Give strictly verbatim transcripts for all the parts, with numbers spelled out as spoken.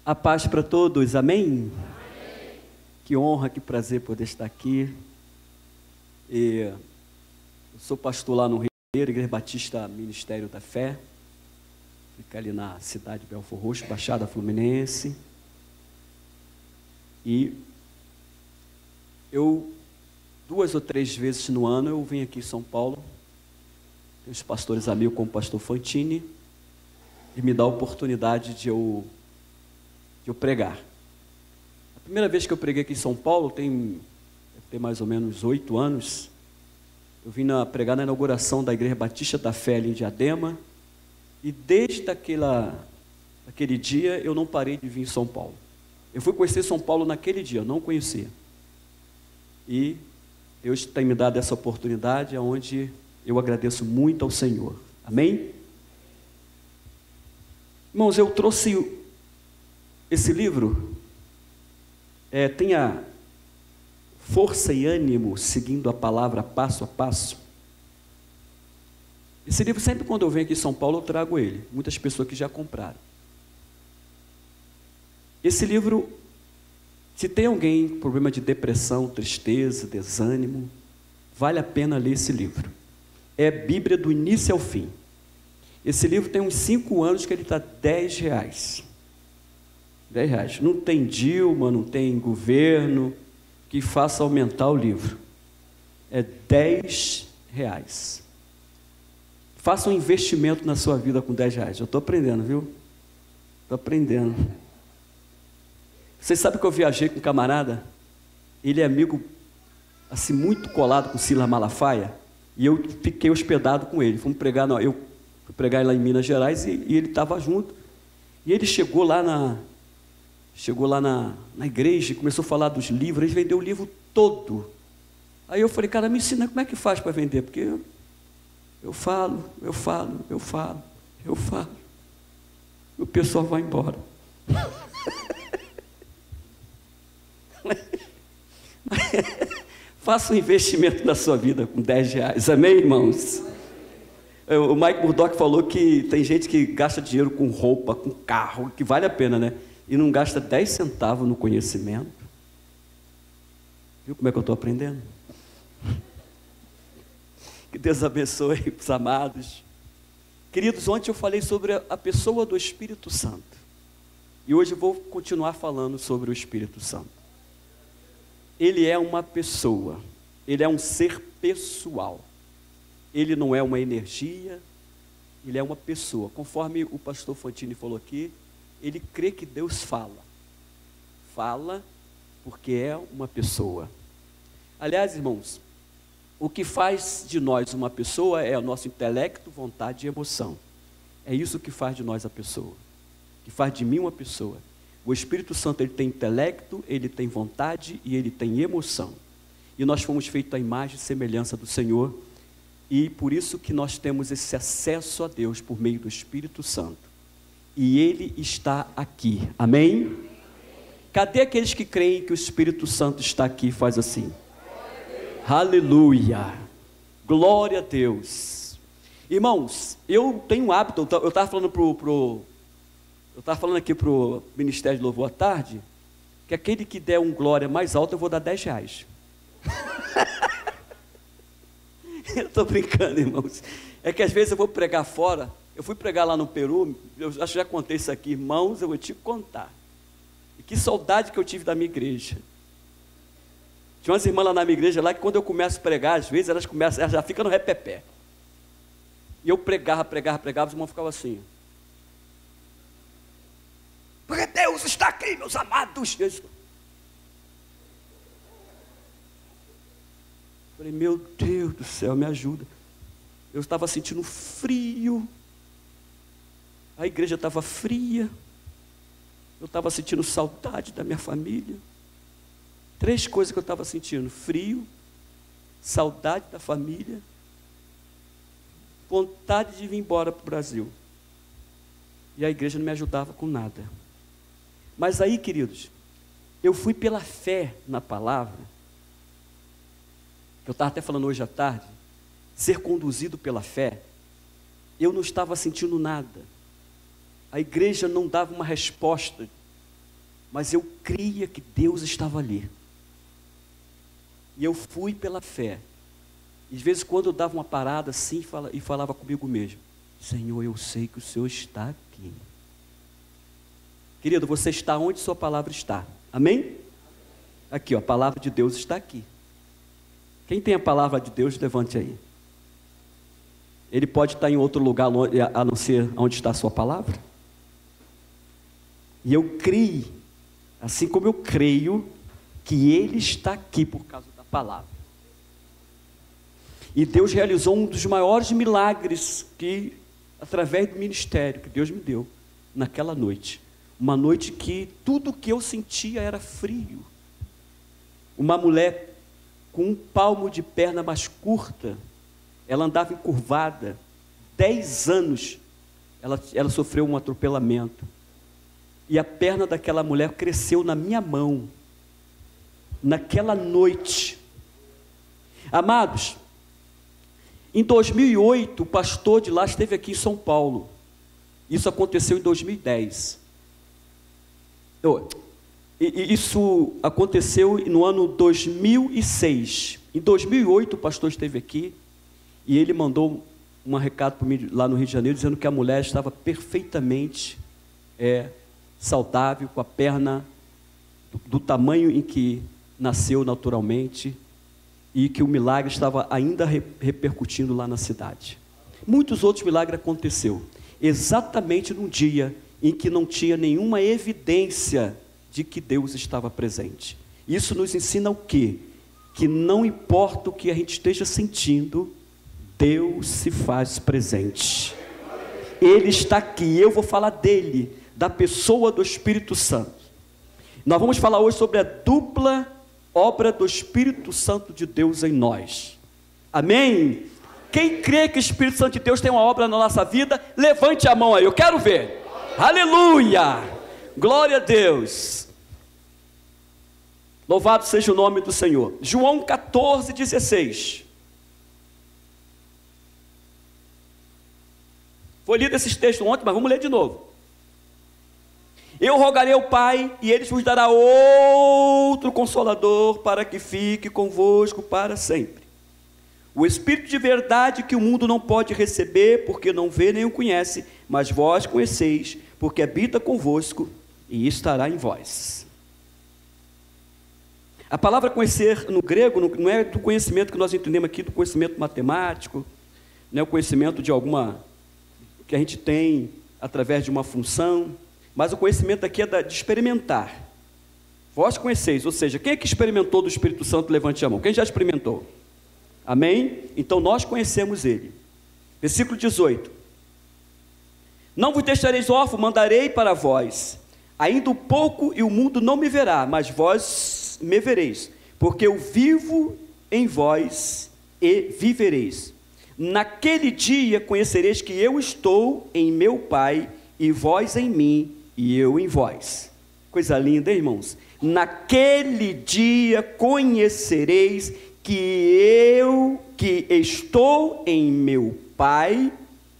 A paz para todos, amém? Amém? Que honra, que prazer poder estar aqui. E eu sou pastor lá no Rio, Igreja Batista Ministério da Fé, fica ali na cidade de Belfor Roxo, Baixada Fluminense. E eu, duas ou três vezes no ano, eu venho aqui em São Paulo, tem os pastores amigos como o pastor Fantini, e me dá a oportunidade de eu, de eu pregar. A primeira vez que eu preguei aqui em São Paulo, tem, tem mais ou menos oito anos, eu vim na, pregar na inauguração da Igreja Batista da Fé ali em Diadema, e desde aquela, aquele dia eu não parei de vir em São Paulo. Eu fui conhecer São Paulo naquele dia, eu não conhecia. E Deus tem me dado essa oportunidade, onde eu agradeço muito ao Senhor. Amém? Irmãos, eu trouxe esse livro, é, tenha força e ânimo, seguindo a palavra passo a passo. Esse livro, sempre quando eu venho aqui em São Paulo, eu trago ele. Muitas pessoas que já compraram. Esse livro, se tem alguém com problema de depressão, tristeza, desânimo, vale a pena ler esse livro. É Bíblia do início ao fim. Esse livro tem uns cinco anos que ele está dez reais. dez reais. Não tem Dilma, não tem governo que faça aumentar o livro. É dez reais. Faça um investimento na sua vida com dez reais. Eu estou aprendendo, viu? Estou aprendendo. Vocês sabem que eu viajei com um camarada? Ele é amigo, assim, muito colado com Silas Malafaia. E eu fiquei hospedado com ele. Fomos pregar, não, eu fui pregar lá em Minas Gerais e, e ele estava junto. E ele chegou lá na... Chegou lá na, na igreja e começou a falar dos livros, ele vendeu o livro todo. Aí eu falei, cara, me ensina como é que faz para vender, porque eu, eu falo, eu falo, eu falo, eu falo. O pessoal vai embora. Faça um investimento na sua vida com dez reais, amém, irmãos? O Mike Murdock falou que tem gente que gasta dinheiro com roupa, com carro, que vale a pena, né? E não gasta dez centavos no conhecimento. Viu como é que eu estou aprendendo? Que Deus abençoe os amados. Queridos, ontem eu falei sobre a pessoa do Espírito Santo. E hoje eu vou continuar falando sobre o Espírito Santo. Ele é uma pessoa. Ele é um ser pessoal. Ele não é uma energia. Ele é uma pessoa. Conforme o pastor Fantini falou aqui, ele crê que Deus fala. Fala porque é uma pessoa. Aliás, irmãos, o que faz de nós uma pessoa é o nosso intelecto, vontade e emoção. É isso que faz de nós a pessoa. Que faz de mim uma pessoa. O Espírito Santo, ele tem intelecto, ele tem vontade e ele tem emoção. E nós fomos feitos à imagem e semelhança do Senhor. E por isso que nós temos esse acesso a Deus por meio do Espírito Santo. E Ele está aqui, amém? Cadê aqueles que creem que o Espírito Santo está aqui e faz assim? Aleluia, glória a Deus. Irmãos, eu tenho um hábito, eu estava falando pro, pro, eu estava falando aqui para o Ministério de Louvor à tarde, que aquele que der um glória mais alto, eu vou dar dez reais. Eu estou brincando, irmãos. É que às vezes eu vou pregar fora. Eu fui pregar lá no Peru, eu acho que já contei isso aqui, irmãos, eu vou te contar. E que saudade que eu tive da minha igreja. Tinha umas irmãs lá na minha igreja, lá que quando eu começo a pregar, às vezes elas começam, elas já ficam no repepé. E eu pregava, pregava, pregava, os irmãos ficavam assim. Porque Deus está aqui, meus amados. Eu falei, meu Deus do céu, me ajuda. Eu estava sentindo frio. A igreja estava fria, eu estava sentindo saudade da minha família. Três coisas que eu estava sentindo: frio, saudade da família, vontade de vir embora para o Brasil. E a igreja não me ajudava com nada. Mas aí, queridos, eu fui pela fé na palavra, que eu estava até falando hoje à tarde, ser conduzido pela fé. Eu não estava sentindo nada. A igreja não dava uma resposta mas eu cria que Deus estava ali. E eu fui pela fé. E de vez em quando eu dava uma parada assim e falava comigo mesmo: Senhor, eu sei que o Senhor está aqui. Querido, você está onde sua palavra está. Amém? Aqui, ó, a palavra de Deus está aqui. Quem tem a palavra de Deus, levante aí. Ele pode estar em outro lugar a não ser onde está a sua palavra? E eu criei, assim como eu creio, que Ele está aqui por causa da palavra. E Deus realizou um dos maiores milagres que, através do ministério que Deus me deu, naquela noite. Uma noite que tudo que eu sentia era frio. Uma mulher com um palmo de perna mais curta, ela andava encurvada, dez anos, ela, ela sofreu um atropelamento. E a perna daquela mulher cresceu na minha mão, naquela noite. Amados, em dois mil e oito, o pastor de lá esteve aqui em São Paulo. Isso aconteceu em dois mil e dez. Isso aconteceu no ano dois mil e seis. Em dois mil e oito, o pastor esteve aqui e ele mandou um recado para mim lá no Rio de Janeiro, dizendo que a mulher estava perfeitamente é, saudável, com a perna do, do tamanho em que nasceu naturalmente, e que o milagre estava ainda re, repercutindo lá na cidade. Muitos outros milagres aconteceram, exatamente num dia em que não tinha nenhuma evidência de que Deus estava presente. Isso nos ensina o quê? Que não importa o que a gente esteja sentindo, Deus se faz presente. Ele está aqui. Eu vou falar dele, da pessoa do Espírito Santo. Nós vamos falar hoje sobre a dupla obra do Espírito Santo de Deus em nós. Amém? Quem crê que o Espírito Santo de Deus tem uma obra na nossa vida, levante a mão aí, eu quero ver. Aleluia! Glória a Deus! Louvado seja o nome do Senhor. João quatorze, dezesseis. Foi lido esses textos ontem, mas vamos ler de novo. Eu rogarei ao Pai, e Ele vos dará outro Consolador, para que fique convosco para sempre. O Espírito de verdade que o mundo não pode receber, porque não vê nem o conhece, mas vós conheceis, porque habita convosco e estará em vós. A palavra conhecer no grego não é do conhecimento que nós entendemos aqui, do conhecimento matemático, não é o conhecimento de alguma, que a gente tem através de uma função, mas o conhecimento aqui é de experimentar. Vós conheceis, ou seja, quem é que experimentou do Espírito Santo? Levante a mão. Quem já experimentou? Amém? Então nós conhecemos Ele. Versículo dezoito. Não vos deixareis órfãos, mandarei para vós. Ainda um pouco e o mundo não me verá, mas vós me vereis, porque eu vivo em vós e vivereis. Naquele dia conhecereis que eu estou em meu Pai, e vós em mim, e eu em vós. Coisa linda, hein, irmãos? Naquele dia conhecereis que eu, que estou em meu Pai,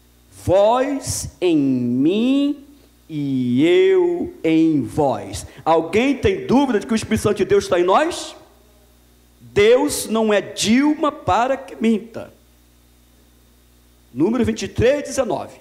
vós em mim, e eu em vós. Alguém tem dúvida de que o Espírito Santo de Deus está em nós? Deus não é Dilma para que minta. Número vinte e três, dezenove.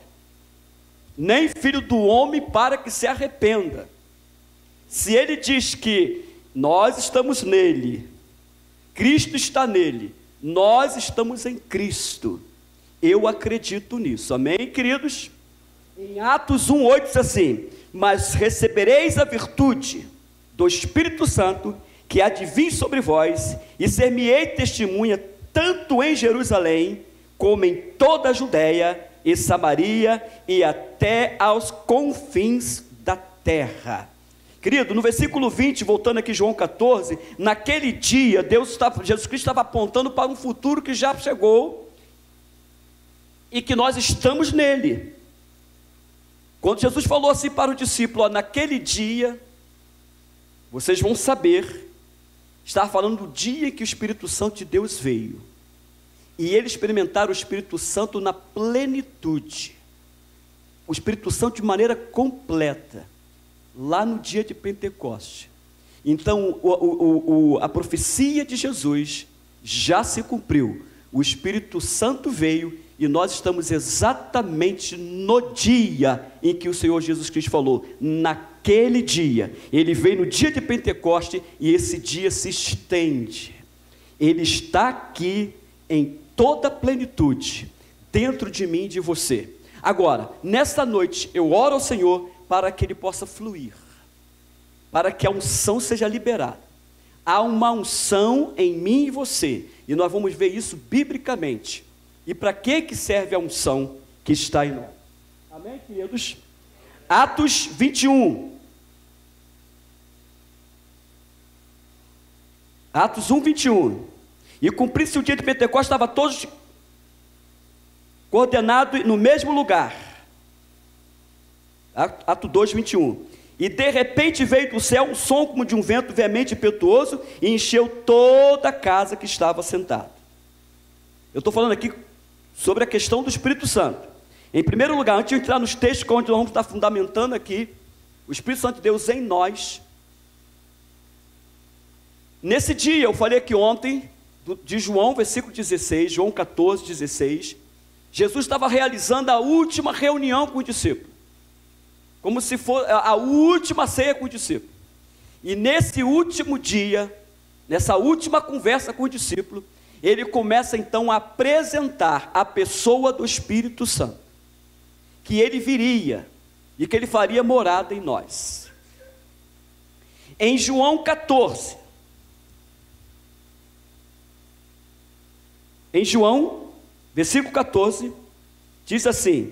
Nem filho do homem para que se arrependa. Se ele diz que nós estamos nele, Cristo está nele, nós estamos em Cristo, eu acredito nisso, amém, queridos? Em Atos um, oito diz assim: mas recebereis a virtude do Espírito Santo, que há de vir sobre vós, e ser-me-ei testemunha, tanto em Jerusalém, como em toda a Judéia e Samaria, e até aos confins da terra. Querido, no versículo vinte, voltando aqui João quatorze, naquele dia, Deus estava, Jesus Cristo estava apontando para um futuro que já chegou, e que nós estamos nele. Quando Jesus falou assim para o discípulo, ó, naquele dia, vocês vão saber, estava falando do dia em que o Espírito Santo de Deus veio, e eles experimentaram o Espírito Santo na plenitude, o Espírito Santo de maneira completa. lá no dia de Pentecoste. Então, o, o, o, a profecia de Jesus já se cumpriu. O Espírito Santo veio e nós estamos exatamente no dia em que o Senhor Jesus Cristo falou. Naquele dia, Ele veio no dia de Pentecoste e esse dia se estende. Ele está aqui em toda a plenitude, dentro de mim e de você. Agora, nesta noite, eu oro ao Senhor para que Ele possa fluir, para que a unção seja liberada. Há uma unção em mim e você, e nós vamos ver isso biblicamente. E para que que serve a unção que está em nós? Amém, queridos? Atos vinte e um. Atos um, vinte e um. E cumprir-se o dia de Pentecostes, estava todos coordenados no mesmo lugar. Atos dois, vinte e um. E de repente veio do céu um som como de um vento veemente e impetuoso e encheu toda a casa que estava sentada. Eu estou falando aqui sobre a questão do Espírito Santo. Em primeiro lugar, antes de entrar nos textos onde nós vamos estar fundamentando aqui, o Espírito Santo de Deus em nós. Nesse dia, eu falei aqui ontem, de João, versículo dezesseis, João quatorze, dezesseis, Jesus estava realizando a última reunião com os discípulos, como se fosse a última ceia com os discípulos. E nesse último dia, nessa última conversa com os discípulos, ele começa então a apresentar a pessoa do Espírito Santo, que ele viria e que ele faria morada em nós. Em João quatorze, em João, versículo quatorze, diz assim: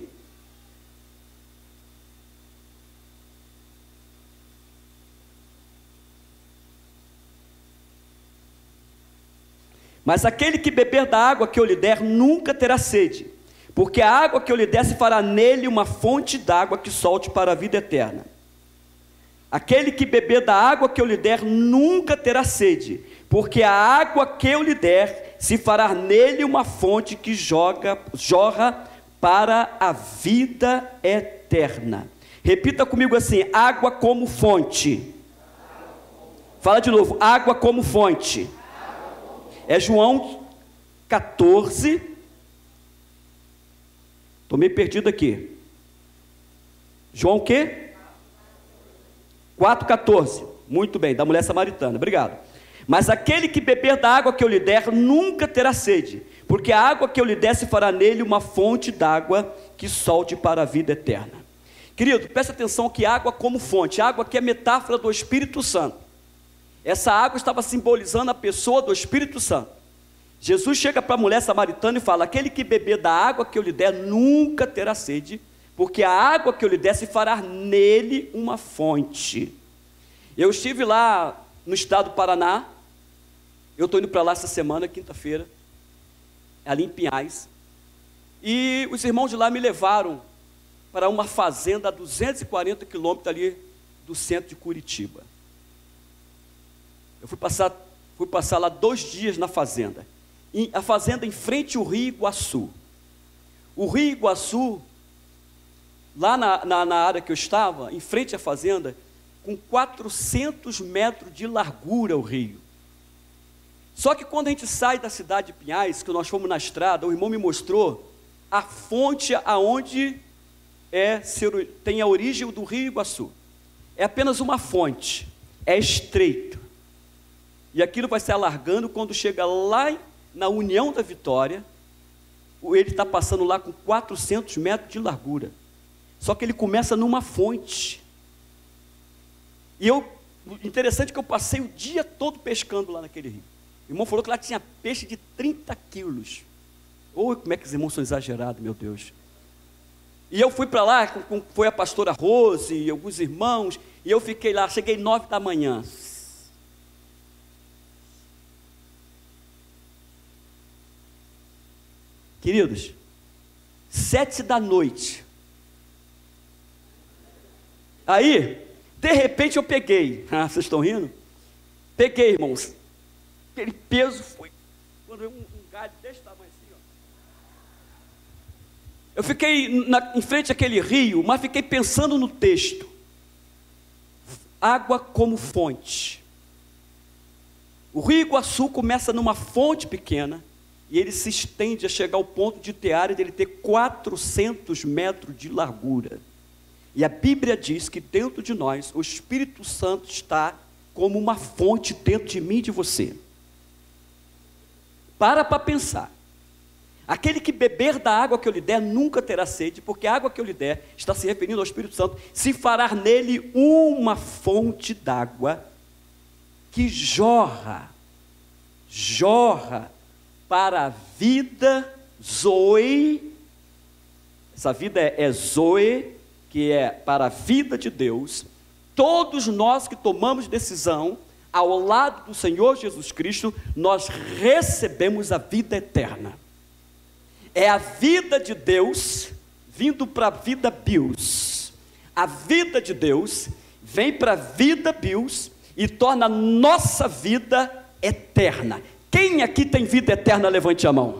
mas aquele que beber da água que eu lhe der nunca terá sede, porque a água que eu lhe der se fará nele uma fonte d'água que solte para a vida eterna. Aquele que beber da água que eu lhe der nunca terá sede, porque a água que eu lhe der se fará nele uma fonte que joga, jorra para a vida eterna. Repita comigo assim: água como fonte. Fala de novo: água como fonte. É João quatorze, estou meio perdido aqui. João o quê? quatro, quatorze, muito bem, da mulher samaritana, obrigado. Mas aquele que beber da água que eu lhe der nunca terá sede, porque a água que eu lhe der se fará nele uma fonte d'água que solte para a vida eterna. Querido, presta atenção que água como fonte, água que é metáfora do Espírito Santo. Essa água estava simbolizando a pessoa do Espírito Santo. Jesus chega para a mulher samaritana e fala: aquele que beber da água que eu lhe der nunca terá sede, porque a água que eu lhe der se fará nele uma fonte. Eu estive lá no estado do Paraná, eu estou indo para lá essa semana, quinta-feira, ali em Pinhais, e os irmãos de lá me levaram para uma fazenda a duzentos e quarenta quilômetros ali do centro de Curitiba. Eu fui passar, fui passar lá dois dias na fazenda, e a fazenda em frente ao Rio Iguaçu. O Rio Iguaçu, lá na, na, na área que eu estava, em frente à fazenda, com quatrocentos metros de largura o rio. Só que quando a gente sai da cidade de Pinhais, que nós fomos na estrada, o irmão me mostrou a fonte aonde é, tem a origem do Rio Iguaçu. É apenas uma fonte, é estreito. E aquilo vai se alargando. Quando chega lá na União da Vitória, ele está passando lá com quatrocentos metros de largura. Só que ele começa numa fonte. E eu, interessante que eu passei o dia todo pescando lá naquele rio. O irmão falou que lá tinha peixe de trinta quilos. Ou como é que os irmãos são exagerados, meu Deus. E eu fui para lá, com, com, foi a pastora Rose e alguns irmãos, e eu fiquei lá, cheguei nove da manhã. Queridos, sete da noite. Aí, de repente eu peguei. Ah, vocês estão rindo? Peguei, irmãos. Aquele peso foi. Quando eu, um, um galho desse tamanho assim, ó. Eu fiquei na, em frente àquele rio, mas fiquei pensando no texto. água como fonte. O Rio Iguaçu começa numa fonte pequena e ele se estende a chegar ao ponto de ter área de ele ter quatrocentos metros de largura. E a Bíblia diz que dentro de nós o Espírito Santo está como uma fonte dentro de mim e de você. Para para pensar. Aquele que beber da água que eu lhe der nunca terá sede, porque a água que eu lhe der está se referindo ao Espírito Santo, se fará nele uma fonte d'água que jorra, jorra para a vida zoe. Essa vida é, é zoe, que é para a vida de Deus. Todos nós que tomamos decisão ao lado do Senhor Jesus Cristo, nós recebemos a vida eterna. É a vida de Deus vindo para a vida bios. A vida de Deus vem para a vida bios e torna a nossa vida eterna. Quem aqui tem vida eterna, levante a mão.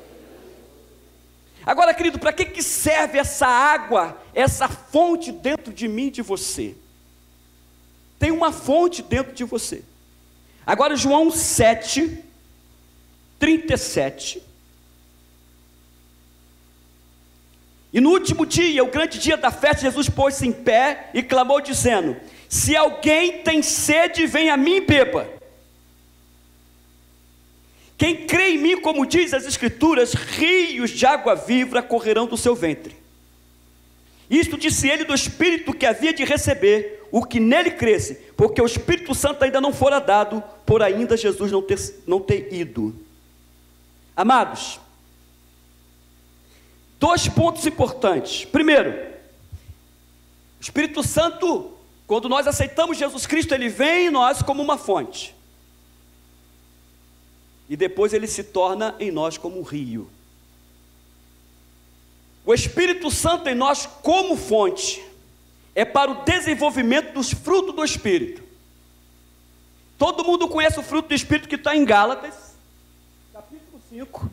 Agora, querido, para que, que serve essa água, essa fonte dentro de mim e de você? Tem uma fonte dentro de você. Agora, João sete, trinta e sete. E no último dia, o grande dia da festa, Jesus pôs-se em pé e clamou dizendo: se alguém tem sede, vem a mim e beba. Quem crê em mim, como diz as Escrituras, rios de água viva correrão do seu ventre. Isto disse ele do Espírito que havia de receber o que nele cresce, porque o Espírito Santo ainda não fora dado, por ainda Jesus não ter, não ter ido. Amados, dois pontos importantes. Primeiro, o Espírito Santo, quando nós aceitamos Jesus Cristo, ele vem em nós como uma fonte. E depois ele se torna em nós como um rio. O Espírito Santo em nós como fonte é para o desenvolvimento dos frutos do Espírito. Todo mundo conhece o fruto do Espírito que está em Gálatas, capítulo cinco,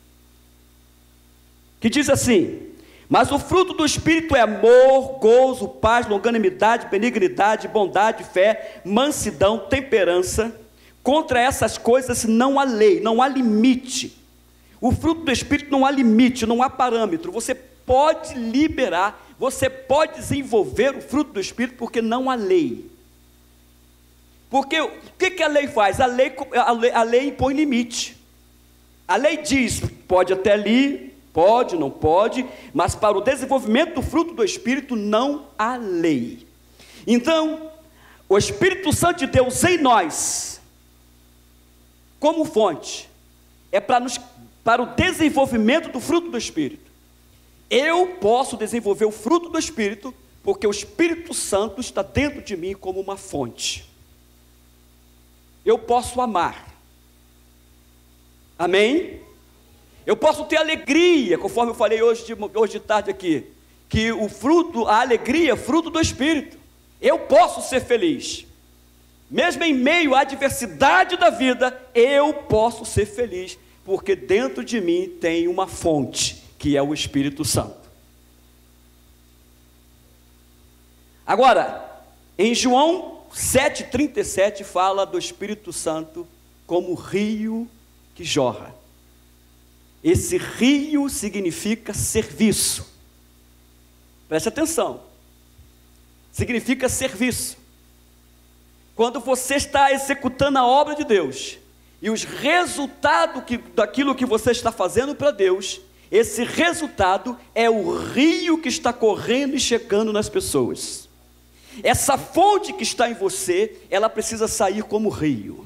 que diz assim: mas o fruto do Espírito é amor, gozo, paz, longanimidade, benignidade, bondade, fé, mansidão, temperança. Contra essas coisas não há lei, não há limite. O fruto do Espírito não há limite, não há parâmetro. Você pode liberar, você pode desenvolver o fruto do Espírito, porque não há lei. Porque o que, que a lei faz? A lei, a, lei, a lei impõe limite. A lei diz, pode até ali, pode, não pode, mas para o desenvolvimento do fruto do Espírito não há lei. Então, o Espírito Santo de Deus em nós, como fonte, é para, nos, para o desenvolvimento do fruto do Espírito. Eu posso desenvolver o fruto do Espírito, porque o Espírito Santo está dentro de mim como uma fonte. Eu posso amar. Amém? Eu posso ter alegria, conforme eu falei hoje de, hoje de tarde aqui, que o fruto, a alegria é fruto do Espírito. Eu posso ser feliz. Mesmo em meio à adversidade da vida, eu posso ser feliz, porque dentro de mim tem uma fonte, que é o Espírito Santo. Agora, em João sete, trinta e sete, fala do Espírito Santo como rio que jorra. Esse rio significa serviço. Preste atenção. Significa serviço. Quando você está executando a obra de Deus, e os resultados que, daquilo que você está fazendo para Deus, esse resultado é o rio que está correndo e chegando nas pessoas. Essa fonte que está em você, ela precisa sair como rio.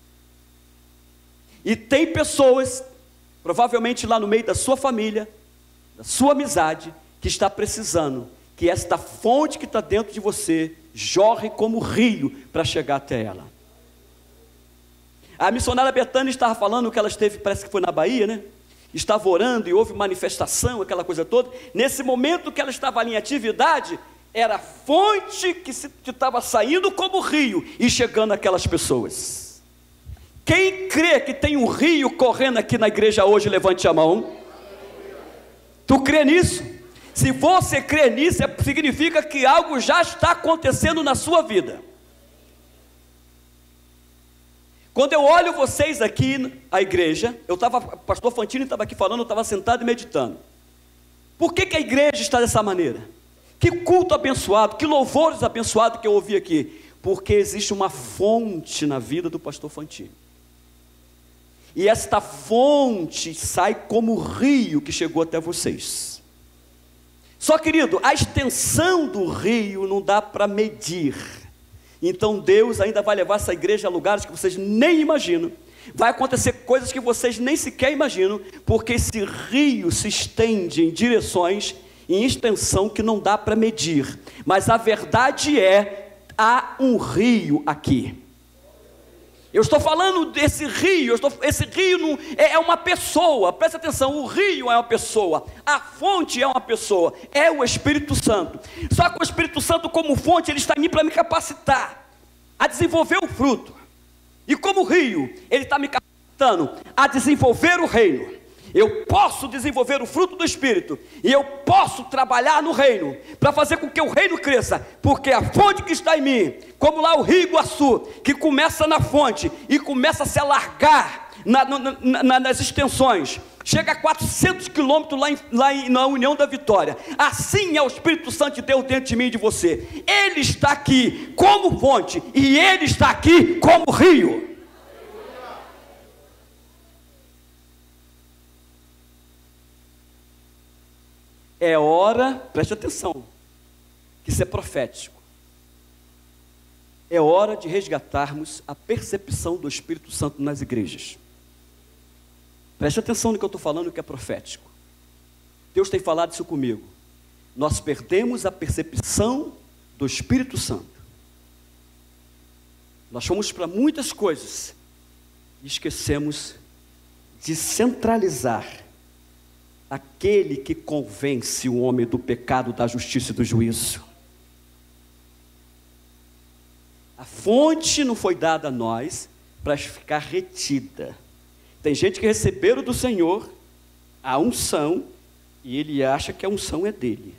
E tem pessoas, provavelmente lá no meio da sua família, da sua amizade, que está precisando que esta fonte que está dentro de você jorre como rio para chegar até ela. A missionária Betânia estava falando que ela esteve, parece que foi na Bahia, né? Estava orando e houve manifestação, aquela coisa toda. Nesse momento que ela estava ali em atividade, era a fonte que estava saindo como rio e chegando àquelas pessoas. Quem crê que tem um rio correndo aqui na igreja hoje, levante a mão. Tu crê nisso? Se você crê nisso, significa que algo já está acontecendo na sua vida. Quando eu olho vocês aqui, a igreja, eu estava, o pastor Fantini estava aqui falando, eu estava sentado e meditando. Por que que a igreja está dessa maneira? Que culto abençoado, que louvores abençoados que eu ouvi aqui. Porque existe uma fonte na vida do pastor Fantini. E esta fonte sai como rio que chegou até vocês. Só, querido, a extensão do rio não dá para medir. Então Deus ainda vai levar essa igreja a lugares que vocês nem imaginam. Vai acontecer coisas que vocês nem sequer imaginam, porque esse rio se estende em direções, em extensão que não dá para medir. Mas a verdade é, há um rio aqui. Eu estou falando desse rio, eu estou, esse rio não, é, é uma pessoa, presta atenção, o rio é uma pessoa, a fonte é uma pessoa, é o Espírito Santo. Só que o Espírito Santo como fonte, ele está em mim para me capacitar a desenvolver o fruto. E como rio, ele está me capacitando a desenvolver o reino. Eu posso desenvolver o fruto do Espírito, e eu posso trabalhar no reino, para fazer com que o reino cresça, porque a fonte que está em mim, como lá o Rio Iguaçu, que começa na fonte, e começa a se alargar na, na, na, nas extensões, chega a quatrocentos quilômetros lá, em, lá em, na União da Vitória. Assim é o Espírito Santo de Deus dentro de mim e de você. Ele está aqui como fonte, e Ele está aqui como rio. É hora, preste atenção, que isso é profético. É hora de resgatarmos a percepção do Espírito Santo nas igrejas. Preste atenção no que eu estou falando, que é profético. Deus tem falado isso comigo. Nós perdemos a percepção do Espírito Santo. Nós fomos para muitas coisas e esquecemos de centralizar aquele que convence o homem do pecado, da justiça e do juízo. A fonte não foi dada a nós para ficar retida. Tem gente que receberam do Senhor a unção e ele acha que a unção é dele.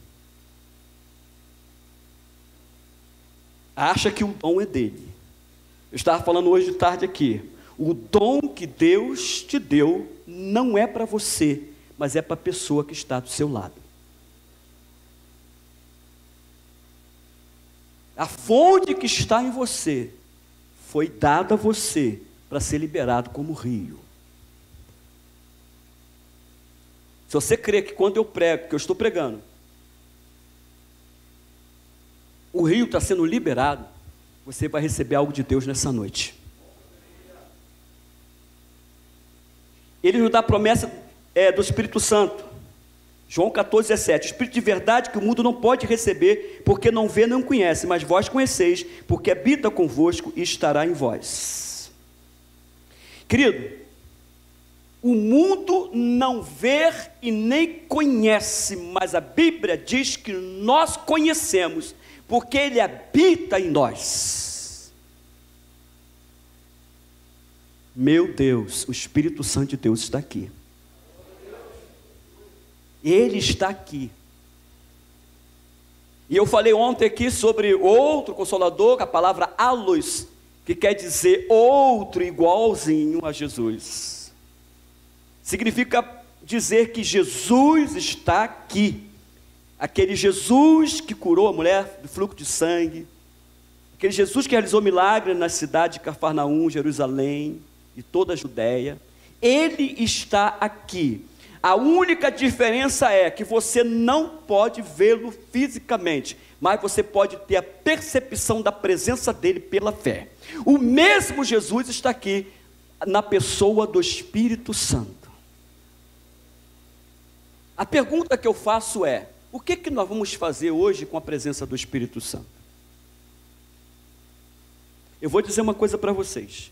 Acha que o dom é dele. Eu estava falando hoje de tarde aqui. O dom que Deus te deu não é para você, mas é para a pessoa que está do seu lado. A fonte que está em você foi dada a você para ser liberado como rio. Se você crê que quando eu prego, que eu estou pregando, o rio está sendo liberado, você vai receber algo de Deus nessa noite. Ele nos dá a promessa É, do Espírito Santo, João quatorze, dezessete, Espírito de verdade que o mundo não pode receber, porque não vê, não conhece, mas vós conheceis, porque habita convosco e estará em vós. Querido, o mundo não vê e nem conhece, mas a Bíblia diz que nós conhecemos, porque Ele habita em nós. Meu Deus, o Espírito Santo de Deus está aqui. Ele está aqui. E eu falei ontem aqui sobre outro Consolador, a palavra allos, que quer dizer outro igualzinho a Jesus. Significa dizer que Jesus está aqui. Aquele Jesus que curou a mulher do fluxo de sangue, aquele Jesus que realizou milagres na cidade de Cafarnaum, Jerusalém e toda a Judéia, Ele está aqui. A única diferença é que você não pode vê-lo fisicamente, mas você pode ter a percepção da presença dele pela fé. O mesmo Jesus está aqui na pessoa do Espírito Santo. A pergunta que eu faço é: o que que nós vamos fazer hoje com a presença do Espírito Santo? Eu vou dizer uma coisa para vocês.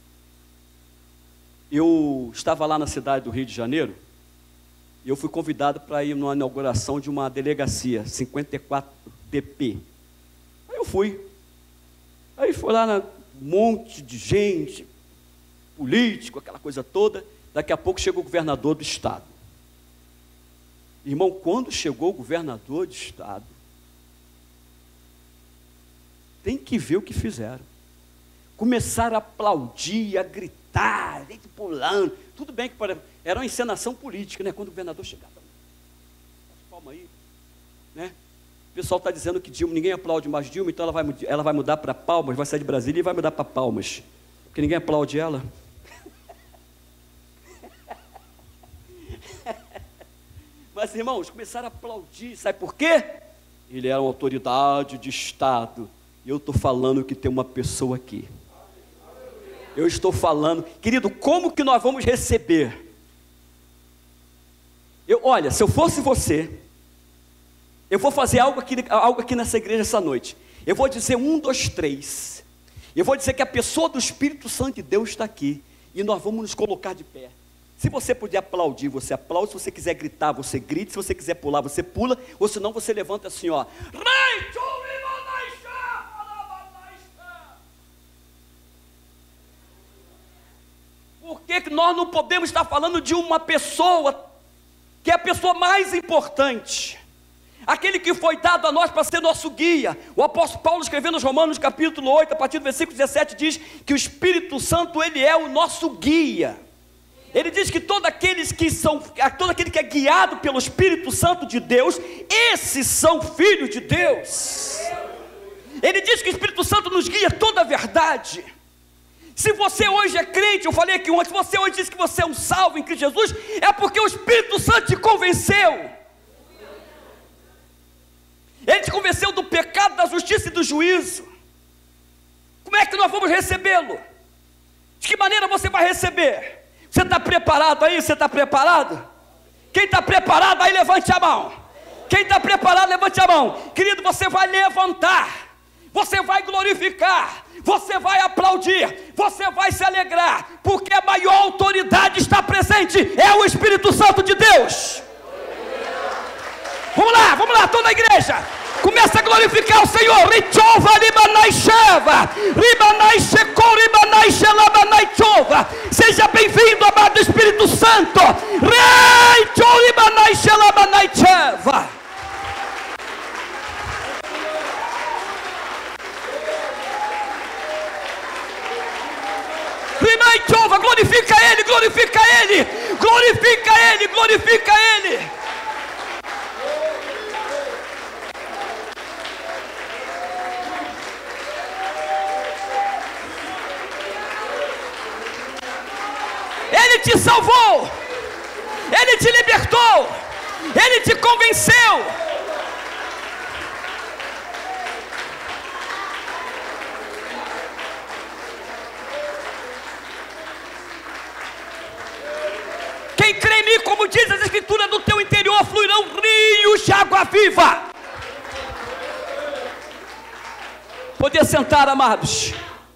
Eu estava lá na cidade do Rio de Janeiro, e eu fui convidado para ir numa inauguração de uma delegacia, cinquenta e quatro D P. Aí eu fui. Aí foi lá, um monte de gente, político, aquela coisa toda. Daqui a pouco chegou o governador do estado. Irmão, quando chegou o governador do estado, tem que ver o que fizeram. começaram a aplaudir, a gritar, gente pulando. Tudo bem que era uma encenação política, né? Quando o governador chegava, palma aí, né? O pessoal está dizendo que Dilma, ninguém aplaude mais Dilma, então ela vai, ela vai mudar para Palmas, vai sair de Brasília e vai mudar para Palmas, porque ninguém aplaude ela. Mas, irmãos, começaram a aplaudir, sabe por quê? Ele era uma autoridade de Estado, e eu estou falando que tem uma pessoa aqui. Eu estou falando, querido, como que nós vamos receber? Eu, olha, se eu fosse você, eu vou fazer algo aqui, algo aqui nessa igreja essa noite. Eu vou dizer um, dois, três. Eu vou dizer que a pessoa do Espírito Santo de Deus está aqui, e nós vamos nos colocar de pé. Se você puder aplaudir, você aplaude. Se você quiser gritar, você grite. Se você quiser pular, você pula. Ou senão você levanta assim, ó. Por que que nós não podemos estar falando de uma pessoa que é a pessoa mais importante? Aquele que foi dado a nós para ser nosso guia. O apóstolo Paulo, escrevendo nos Romanos capítulo oito, a partir do versículo dezessete, diz que o Espírito Santo, ele é o nosso guia. Ele diz que todo aqueles que são, todo aquele que é guiado pelo Espírito Santo de Deus, esses são filhos de Deus. Ele diz que o Espírito Santo nos guia toda a verdade. Se você hoje é crente, eu falei aqui ontem, se você hoje diz que você é um salvo em Cristo Jesus, é porque o Espírito Santo te convenceu. Ele te convenceu do pecado, da justiça e do juízo. Como é que nós vamos recebê-lo? De que maneira você vai receber? Você está preparado aí? Você está preparado? Quem está preparado aí, levante a mão. Quem está preparado, levante a mão. Querido, você vai levantar, você vai glorificar, você vai aplaudir, você vai se alegrar, porque a maior autoridade está presente, é o Espírito Santo de Deus. Vamos lá, vamos lá, toda a igreja. Começa a glorificar o Senhor. Seja bem-vindo, amado Espírito Santo. Glorifica Ele, glorifica Ele, glorifica Ele, glorifica Ele. Ele te salvou, Ele te libertou, Ele te convenceu. Quem crê em mim, como diz as Escrituras, do teu interior fluirão rios de água viva. Poder sentar, amados.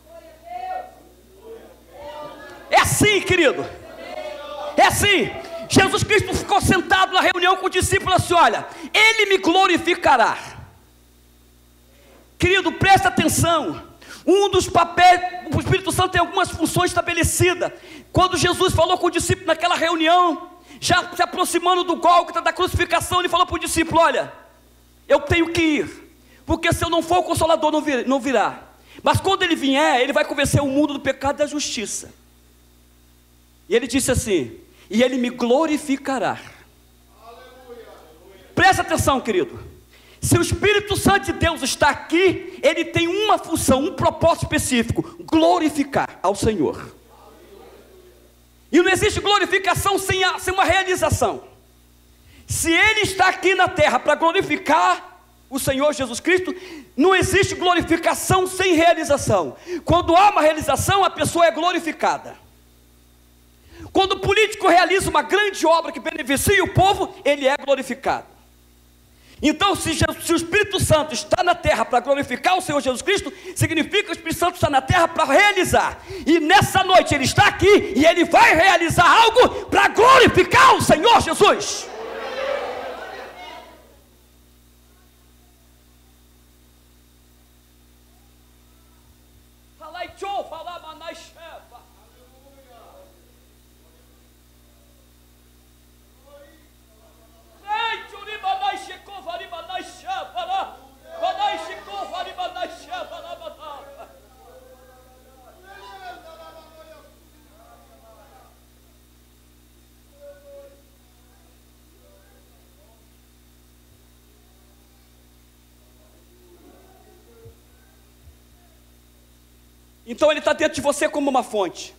É assim, querido, é assim. Jesus Cristo ficou sentado na reunião com os discípulos assim: olha, Ele me glorificará. Querido, presta atenção. Um dos papéis, o Espírito Santo tem algumas funções estabelecidas. Quando Jesus falou com o discípulo naquela reunião, já se aproximando do Gólgota, da crucificação, ele falou para o discípulo: olha, eu tenho que ir, porque se eu não for, o Consolador não, vir, não virá. Mas quando ele vier, ele vai convencer o mundo do pecado e da justiça. E ele disse assim: e ele me glorificará. Aleluia. Presta atenção, querido. Se o Espírito Santo de Deus está aqui, ele tem uma função, um propósito específico: glorificar ao Senhor. E não existe glorificação sem, a, sem uma realização. Se ele está aqui na terra para glorificar o Senhor Jesus Cristo, não existe glorificação sem realização. Quando há uma realização, a pessoa é glorificada. Quando o político realiza uma grande obra que beneficia o povo, ele é glorificado. Então, se, Jesus, se o Espírito Santo está na terra para glorificar o Senhor Jesus Cristo, significa que o Espírito Santo está na terra para realizar. E nessa noite ele está aqui e ele vai realizar algo para glorificar o Senhor Jesus. Então ele está dentro de você como uma fonte.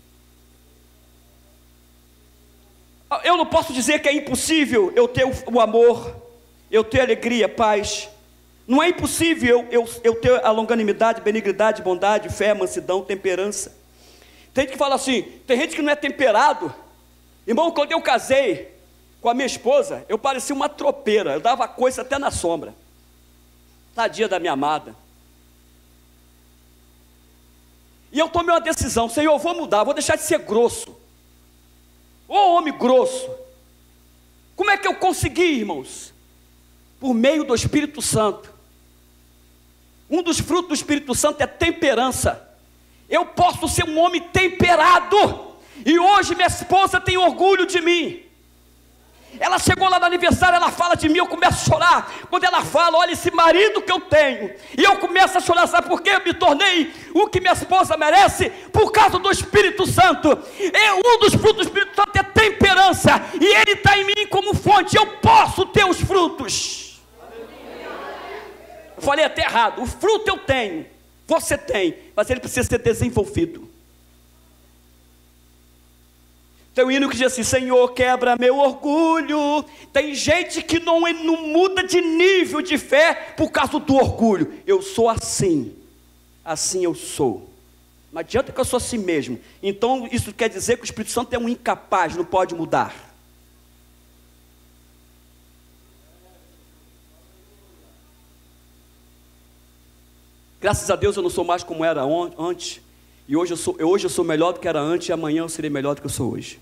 Eu não posso dizer que é impossível eu ter o amor, eu ter alegria, paz. Não é impossível eu, eu, eu ter a longanimidade, benignidade, bondade, fé, mansidão, temperança. Tem gente que fala assim, tem gente que não é temperado. Irmão, quando eu casei com a minha esposa, eu parecia uma tropeira, eu dava coisa até na sombra. Tadinha da minha amada. E eu tomei uma decisão, Senhor, eu vou mudar, vou deixar de ser grosso. Ô homem grosso. Como é que eu consegui, irmãos? Por meio do Espírito Santo. Um dos frutos do Espírito Santo é temperança. Eu posso ser um homem temperado. E hoje minha esposa tem orgulho de mim. Ela chegou lá no aniversário, ela fala de mim, eu começo a chorar. Quando ela fala, olha esse marido que eu tenho. E eu começo a chorar, sabe por quê? Eu me tornei o que minha esposa merece por causa do Espírito Santo. E um dos frutos do Espírito Santo é temperança. E ele está em mim como fonte, eu posso ter os frutos. Eu falei até errado, o fruto eu tenho, você tem, mas ele precisa ser desenvolvido. Tem um hino que diz assim, Senhor, quebra meu orgulho. Tem gente que não, não muda de nível de fé por causa do orgulho. Eu sou assim, assim eu sou. Não adianta que eu sou assim mesmo. Então isso quer dizer que o Espírito Santo é um incapaz, não pode mudar. Graças a Deus eu não sou mais como era antes. E hoje eu, sou, hoje eu sou melhor do que era antes, e amanhã eu serei melhor do que eu sou hoje.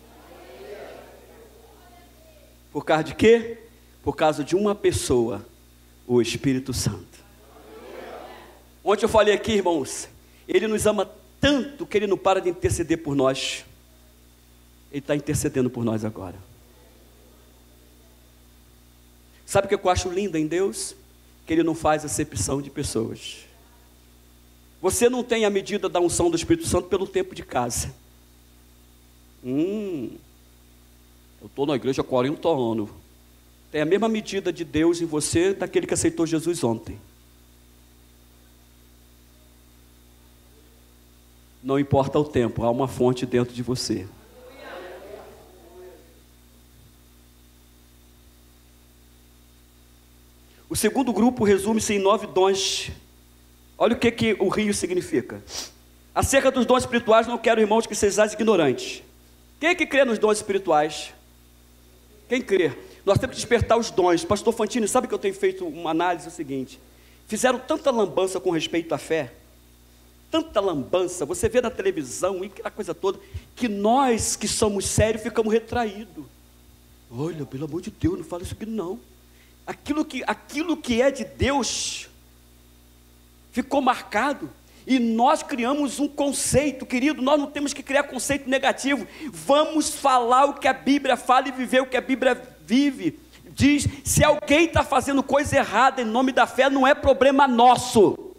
Por causa de quê? Por causa de uma pessoa, o Espírito Santo. Ontem eu falei aqui, irmãos, Ele nos ama tanto que Ele não para de interceder por nós. Ele está intercedendo por nós agora. Sabe o que eu acho lindo em Deus? Que Ele não faz acepção de pessoas. Você não tem a medida da unção do Espírito Santo pelo tempo de casa. Hum, eu estou na igreja há quarenta anos. Tem a mesma medida de Deus em você daquele que aceitou Jesus ontem. Não importa o tempo, há uma fonte dentro de você. O segundo grupo resume-se em nove dons. Olha o que, que o rio significa. Acerca dos dons espirituais, não quero, irmãos, que sejais ignorantes. Quem é que crê nos dons espirituais? Quem crê? Nós temos que despertar os dons. Pastor Fantini, sabe que eu tenho feito uma análise? É o seguinte: fizeram tanta lambança com respeito à fé, tanta lambança, você vê na televisão e aquela coisa toda, que nós que somos sérios ficamos retraídos. Olha, pelo amor de Deus, não fala isso aqui não. Aquilo que, aquilo que é de Deus ficou marcado, e nós criamos um conceito, querido. Nós não temos que criar conceito negativo. Vamos falar o que a Bíblia fala e viver o que a Bíblia vive. Diz, se alguém está fazendo coisa errada em nome da fé, não é problema nosso.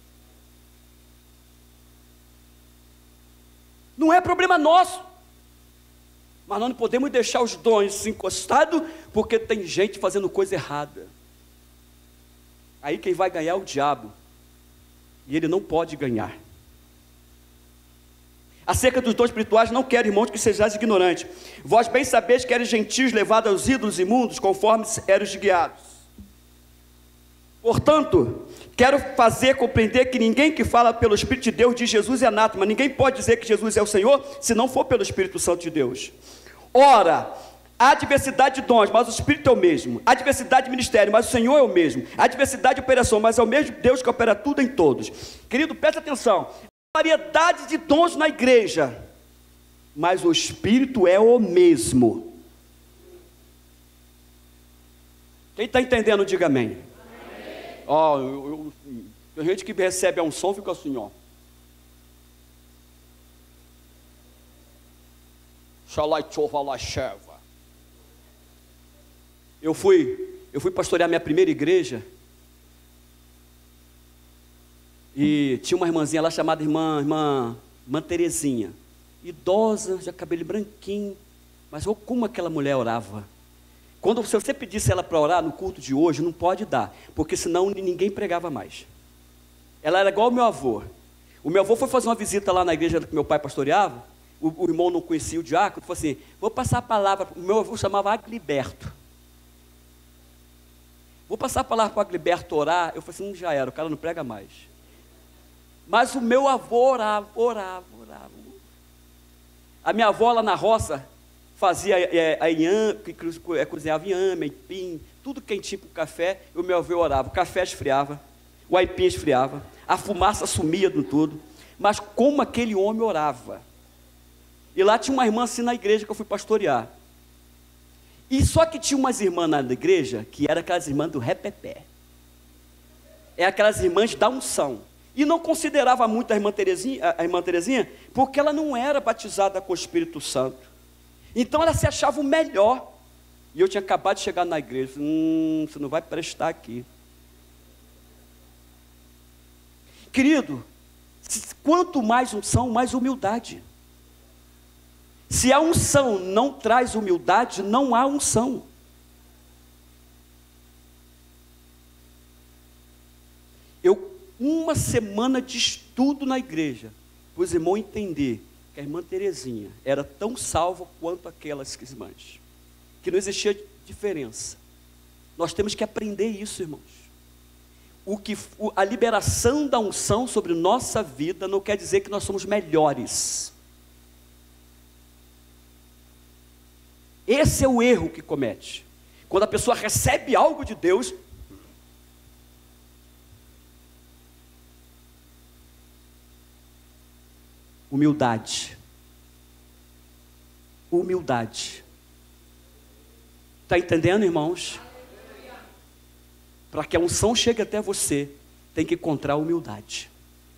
Não é problema nosso. Mas nós não podemos deixar os dons encostados, porque tem gente fazendo coisa errada. Aí quem vai ganhar é o diabo. E ele não pode ganhar. Acerca dos dons espirituais, não quero, irmãos, que sejais ignorantes. Vós bem sabeis que eres gentios levados aos ídolos imundos, conforme eres guiados. Portanto, quero fazer compreender que ninguém que fala pelo Espírito de Deus diz Jesus é anátema. Ninguém pode dizer que Jesus é o Senhor, se não for pelo Espírito Santo de Deus. Ora, há diversidade de dons, mas o Espírito é o mesmo. Há diversidade de ministério, mas o Senhor é o mesmo. Há diversidade de operação, mas é o mesmo Deus que opera tudo em todos. Querido, presta atenção. Há variedade de dons na igreja, mas o Espírito é o mesmo. Quem está entendendo, diga amém. Ó, oh, eu, eu, tem gente que recebe a unção e fica assim, ó. Eu fui, eu fui pastorear minha primeira igreja, e tinha uma irmãzinha lá chamada irmã, irmã, irmã Terezinha, idosa, já cabelo branquinho, mas oh, como aquela mulher orava. Quando se você pedisse ela para orar no culto de hoje, não pode dar, porque senão ninguém pregava mais. Ela era igual ao meu avô. O meu avô foi fazer uma visita lá na igreja que meu pai pastoreava, o, o irmão não conhecia o diácono, falou assim, vou passar a palavra, o meu avô chamava Agliberto. Vou passar a palavra para o Agliberto orar. Eu falei assim, não, já era, o cara não prega mais. Mas o meu avô orava, orava, orava. A minha avó lá na roça fazia é, a inhame, é, cozinhava inhame, aipim, tudo quentinho para o café, e o meu avô orava. O café esfriava, o aipim esfriava, a fumaça sumia no tudo. Mas como aquele homem orava. E lá tinha uma irmã assim na igreja que eu fui pastorear. E só que tinha umas irmãs na igreja, que eram aquelas irmãs do repepé. É aquelas irmãs da unção. E não considerava muito a irmã Terezinha, a irmã Terezinha, porque ela não era batizada com o Espírito Santo. Então ela se achava o melhor. E eu tinha acabado de chegar na igreja. Hum, você não vai prestar aqui. Querido, quanto mais unção, mais humildade. Se a unção não traz humildade, não há unção. Eu, uma semana de estudo na igreja, para os irmãos entender que a irmã Terezinha era tão salva quanto aquelas irmãs, que não existia diferença. Nós temos que aprender isso, irmãos. O que, a liberação da unção sobre nossa vida não quer dizer que nós somos melhores. Esse é o erro que comete. Quando a pessoa recebe algo de Deus, humildade. Humildade. Está entendendo, irmãos? Para que a unção chegue até você, tem que encontrar humildade.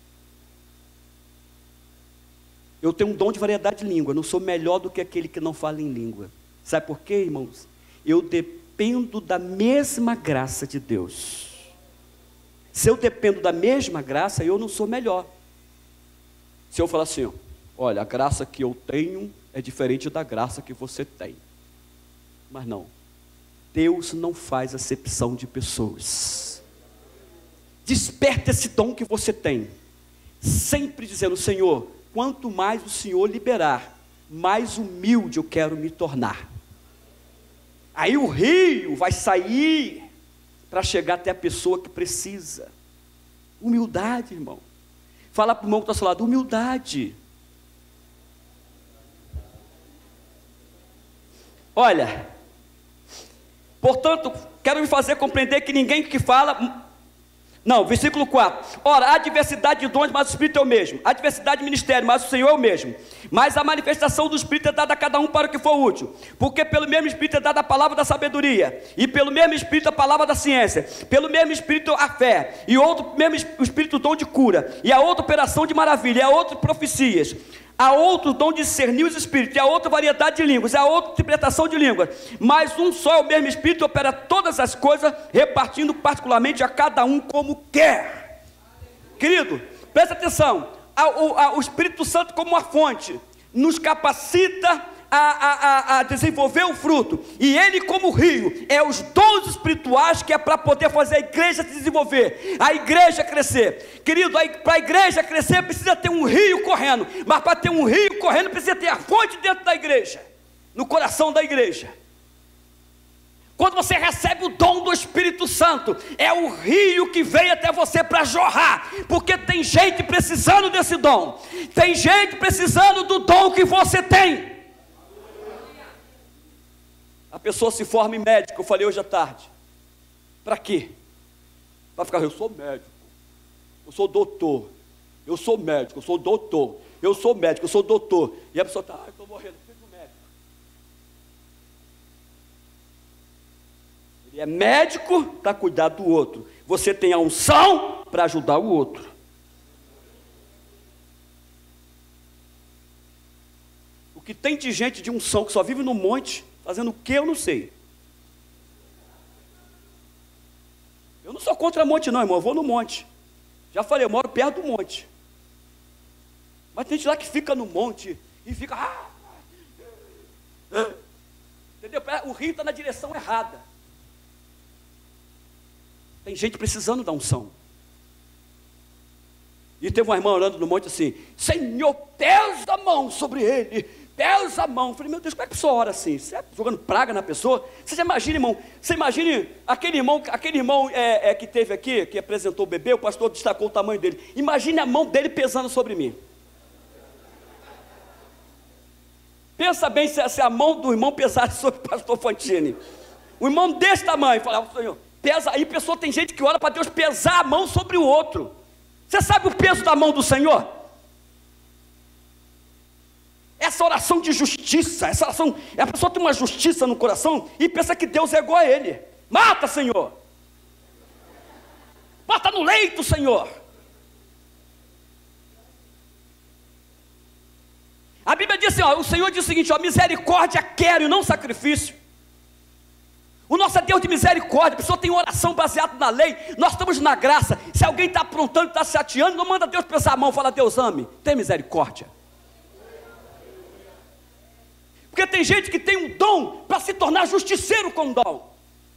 Eu tenho um dom de variedade de língua, eu não sou melhor do que aquele que não fala em língua. Sabe por quê, irmãos? Eu dependo da mesma graça de Deus. Se eu dependo da mesma graça, eu não sou melhor. Se eu falar assim, ó, olha, a graça que eu tenho é diferente da graça que você tem. Mas não. Deus não faz acepção de pessoas. Desperta esse dom que você tem. Sempre dizendo, Senhor, quanto mais o Senhor liberar, mais humilde eu quero me tornar. Aí o rio vai sair para chegar até a pessoa que precisa. Humildade, irmão. Fala para o irmão que está ao seu lado, humildade. Olha, portanto, quero me fazer compreender que ninguém que fala... Não, versículo quatro. Ora, há diversidade de dons, mas o Espírito é o mesmo. Há diversidade de ministério, mas o Senhor é o mesmo. Mas a manifestação do Espírito é dada a cada um para o que for útil. Porque pelo mesmo Espírito é dada a palavra da sabedoria. E pelo mesmo Espírito a palavra da ciência. Pelo mesmo Espírito a fé. E outro mesmo Espírito o dom de cura. E a outra operação de maravilha. E a outra profecias. Há outro dom de discernir os espíritos, e há outra variedade de línguas, e há outra interpretação de línguas, mas um só é o mesmo Espírito, opera todas as coisas, repartindo particularmente a cada um como quer. Querido, presta atenção, a, a, o Espírito Santo como uma fonte, nos capacita a, a, a, a desenvolver o fruto, e ele como rio, é os dons espirituais que é para poder fazer a igreja se desenvolver, a igreja crescer. Querido, para a igreja crescer precisa ter um rio correndo, mas para ter um rio correndo precisa ter a fonte dentro da igreja, no coração da igreja. Quando você recebe o dom do Espírito Santo, é o rio que vem até você para jorrar, porque tem gente precisando desse dom, tem gente precisando do dom que você tem. A pessoa se forma em médico, eu falei hoje à tarde. Para quê? Para ficar, eu sou médico, eu sou doutor, eu sou médico, eu sou doutor, eu sou médico, eu sou doutor. E a pessoa está, ah, estou morrendo, filho do médico. Ele é médico para cuidar do outro. Você tem a unção para ajudar o outro. O que tem de gente de unção que só vive no monte, fazendo o que eu não sei. Eu não sou contra monte não, irmão, eu vou no monte. Já falei, eu moro perto do monte. Mas tem gente lá que fica no monte e fica... Ah, ah, entendeu? O rio está na direção errada. Tem gente precisando da unção. E teve uma irmã orando no monte assim: Senhor, pesa a mão sobre ele, pesa a mão. Eu falei: meu Deus, como é que a pessoa ora assim? Você é jogando praga na pessoa? Você já imagina, irmão, você imagine aquele irmão, aquele irmão é, é, que teve aqui, que apresentou o bebê, o pastor destacou o tamanho dele. Imagine a mão dele pesando sobre mim. Pensa bem se, se a mão do irmão pesasse sobre o pastor Fantini. O irmão desse tamanho, falava: Senhor, pesa. Aí pessoa, tem gente que ora para Deus pesar a mão sobre o outro. Você sabe o peso da mão do Senhor? Essa oração de justiça, essa oração, a pessoa tem uma justiça no coração e pensa que Deus é igual a ele. Mata, Senhor. Bota no leito, Senhor. A Bíblia diz assim, ó, o Senhor diz o seguinte, ó: misericórdia quero e não sacrifício. O nosso é Deus de misericórdia. A pessoa tem oração baseada na lei, nós estamos na graça. Se alguém está aprontando, está se chateando, não manda Deus pesar a mão, fala: Deus ame, tem misericórdia. Porque tem gente que tem um dom para se tornar justiceiro com dom.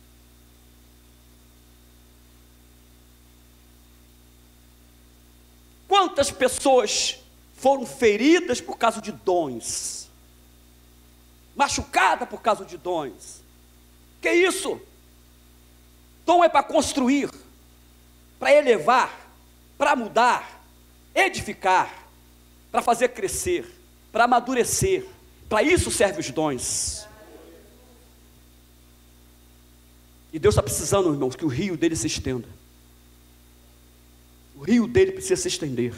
Quantas pessoas foram feridas por causa de dons, machucadas por causa de dons? Que isso? Dom é para construir, para elevar, para mudar, edificar, para fazer crescer, para amadurecer. Para isso servem os dons. E Deus está precisando, irmãos, que o rio dele se estenda. O rio dele precisa se estender.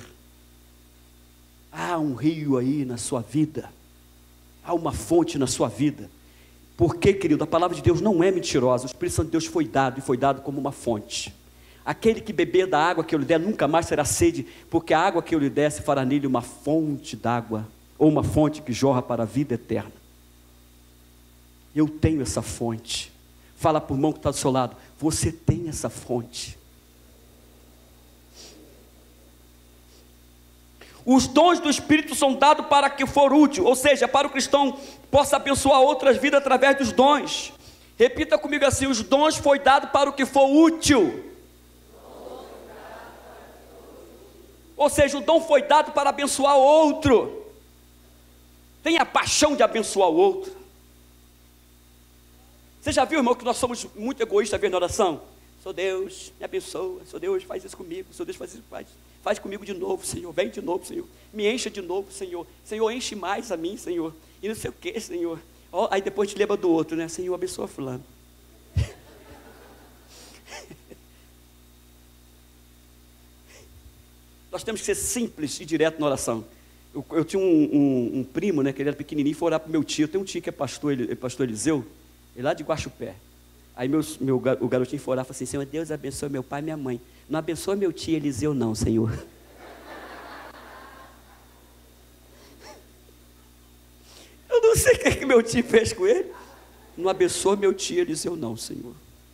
Há um rio aí na sua vida, há uma fonte na sua vida. Porque, querido, a palavra de Deus não é mentirosa. O Espírito Santo de Deus foi dado, e foi dado como uma fonte. Aquele que beber da água que eu lhe der, nunca mais terá sede, porque a água que eu lhe der se fará nele uma fonte d'água, ou uma fonte que jorra para a vida eterna. Eu tenho essa fonte. Fala para o irmão que está do seu lado: você tem essa fonte. Os dons do Espírito são dados para que for útil, ou seja, para o cristão possa abençoar outras vidas através dos dons. Repita comigo assim: os dons foi dado para o que for útil. Ou seja, o dom foi dado para abençoar o outro. Tenha a paixão de abençoar o outro. Você já viu, irmão, que nós somos muito egoístas vendo oração? Sou Deus, me abençoa. Sou Deus, faz isso comigo. Sou Deus, faz isso, faz. Faz comigo de novo, Senhor. Vem de novo, Senhor. Me encha de novo, Senhor. Senhor, enche mais a mim, Senhor. E não sei o que, Senhor. Oh, aí depois te lembra do outro, né? Senhor, abençoa fulano. Nós temos que ser simples e direto na oração. Eu, eu tinha um, um, um primo, né, que ele era pequenininho, e foi orar para o meu tio. Tem um tio que é pastor, ele, é pastor Eliseu, ele lá de Guaxupé. Aí meus, meu, o garotinho foi orar e falou assim: Senhor, Deus abençoe meu pai e minha mãe. Não abençoa meu tio Eliseu não, Senhor. Eu não sei o que, é que meu tio fez com ele. Não abençoa meu tio Eliseu não, Senhor.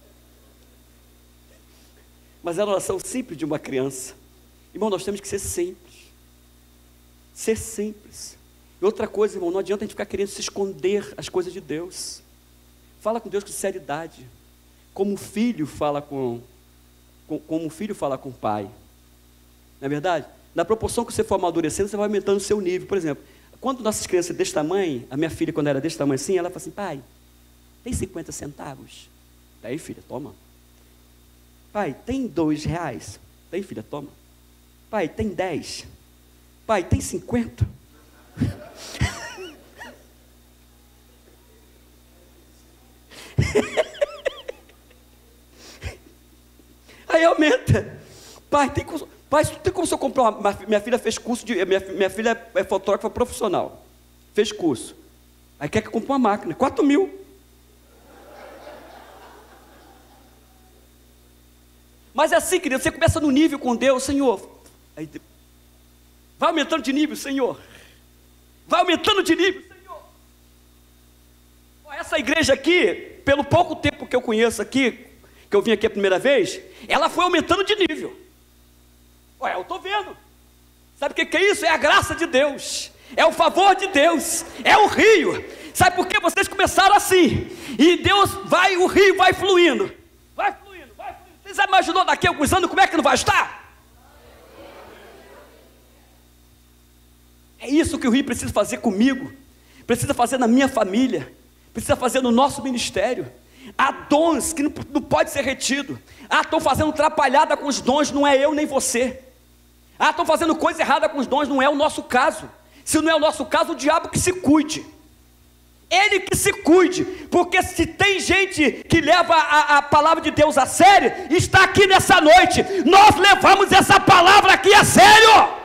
Mas era uma oração simples de uma criança. Irmão, nós temos que ser simples. Ser simples. E outra coisa, irmão, não adianta a gente ficar querendo se esconder as coisas de Deus. Fala com Deus com sinceridade. Como o filho fala com, com como o filho fala com o pai. Não é verdade? Na proporção que você for amadurecendo, você vai aumentando o seu nível. Por exemplo, quando nossas crianças desse tamanho, a minha filha quando era desse tamanho assim, ela fala assim: pai, tem cinquenta centavos? Tem, filha, toma. Pai, tem dois reais? Tem, filha, toma. Pai, tem dez? Pai, tem cinquenta? Aí aumenta. Pai, tem como, pai, tem como se eu comprar uma... Minha filha fez curso de... Minha, minha filha é fotógrafa profissional. Fez curso. Aí quer que eu compre uma máquina. quatro mil. Mas é assim, querido. Você começa no nível com Deus. Senhor. Aí, vai aumentando de nível, Senhor. Vai aumentando de nível, Senhor. Essa igreja aqui, pelo pouco tempo que eu conheço aqui, que eu vim aqui a primeira vez, ela foi aumentando de nível. Olha, eu estou vendo. Sabe o que, que é isso? É a graça de Deus, é o favor de Deus, é o rio. Sabe por quê? Vocês começaram assim, e Deus vai, o rio vai fluindo, vai fluindo, vai fluindo. Você já imaginou daqui a alguns anos como é que não vai estar? isso que o Rio precisa fazer comigo, precisa fazer na minha família, precisa fazer no nosso ministério. Há dons que não, não pode ser retido. Ah, estão fazendo atrapalhada com os dons, não é eu nem você. Ah, estão fazendo coisa errada com os dons, não é o nosso caso. Se não é o nosso caso, o diabo que se cuide. Ele que se cuide, porque se tem gente que leva a, a palavra de Deus a sério, está aqui nessa noite. Nós levamos essa palavra aqui a sério.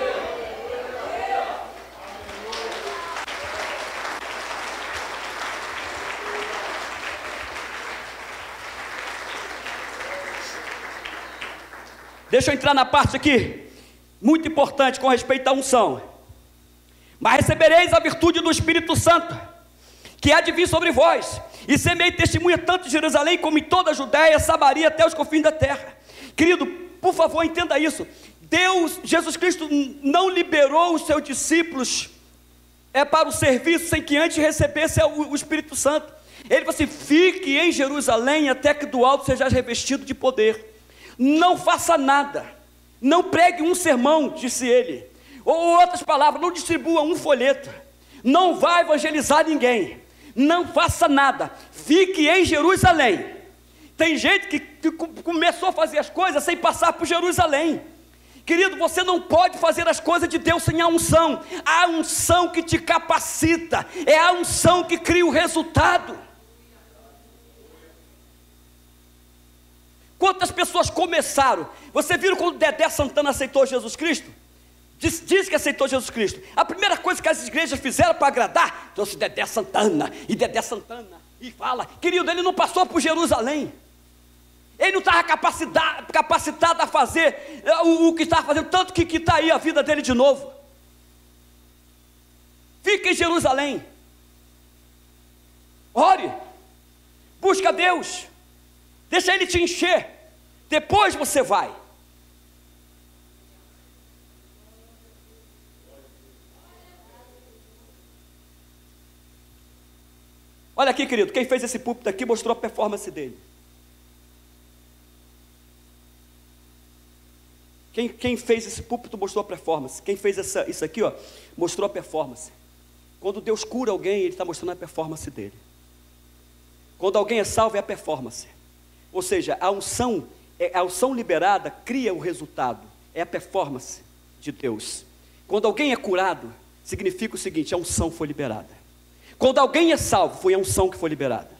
Deixa eu entrar na parte aqui, muito importante com respeito à unção. Mas recebereis a virtude do Espírito Santo, que há de vir sobre vós, e serei testemunha tanto em Jerusalém, como em toda a Judéia, Samaria, até os confins da terra. Querido, por favor, entenda isso. Deus, Jesus Cristo, não liberou os seus discípulos é, para o serviço, sem que antes recebesse o, o Espírito Santo. Ele falou assim: fique em Jerusalém, até que do alto sejas revestido de poder. Não faça nada, não pregue um sermão, disse ele, ou outras palavras, não distribua um folheto, não vá evangelizar ninguém, não faça nada, fique em Jerusalém. Tem gente que, que começou a fazer as coisas sem passar por Jerusalém. Querido, você não pode fazer as coisas de Deus sem a unção. A unção que te capacita, é a unção que cria o resultado. Quantas pessoas começaram? Você viu quando Dedé Santana aceitou Jesus Cristo? Diz, diz que aceitou Jesus Cristo. A primeira coisa que as igrejas fizeram para agradar, trouxe Dedé Santana, e Dedé Santana, e fala, querido, ele não passou por Jerusalém. Ele não estava capacitado, capacitado a fazer o, o que estava fazendo, tanto que está aí a vida dele de novo. Fica em Jerusalém. Ore. Busca Deus. Deixa Ele te encher, depois você vai. Olha aqui, querido, quem fez esse púlpito aqui mostrou a performance dele. Quem, quem fez esse púlpito mostrou a performance. Quem fez essa, isso aqui, ó, mostrou a performance. Quando Deus cura alguém, Ele está mostrando a performance dele. Quando alguém é salvo, é a performance. Ou seja, a unção, a unção liberada cria o resultado, é a performance de Deus. Quando alguém é curado, significa o seguinte: a unção foi liberada. Quando alguém é salvo, foi a unção que foi liberada.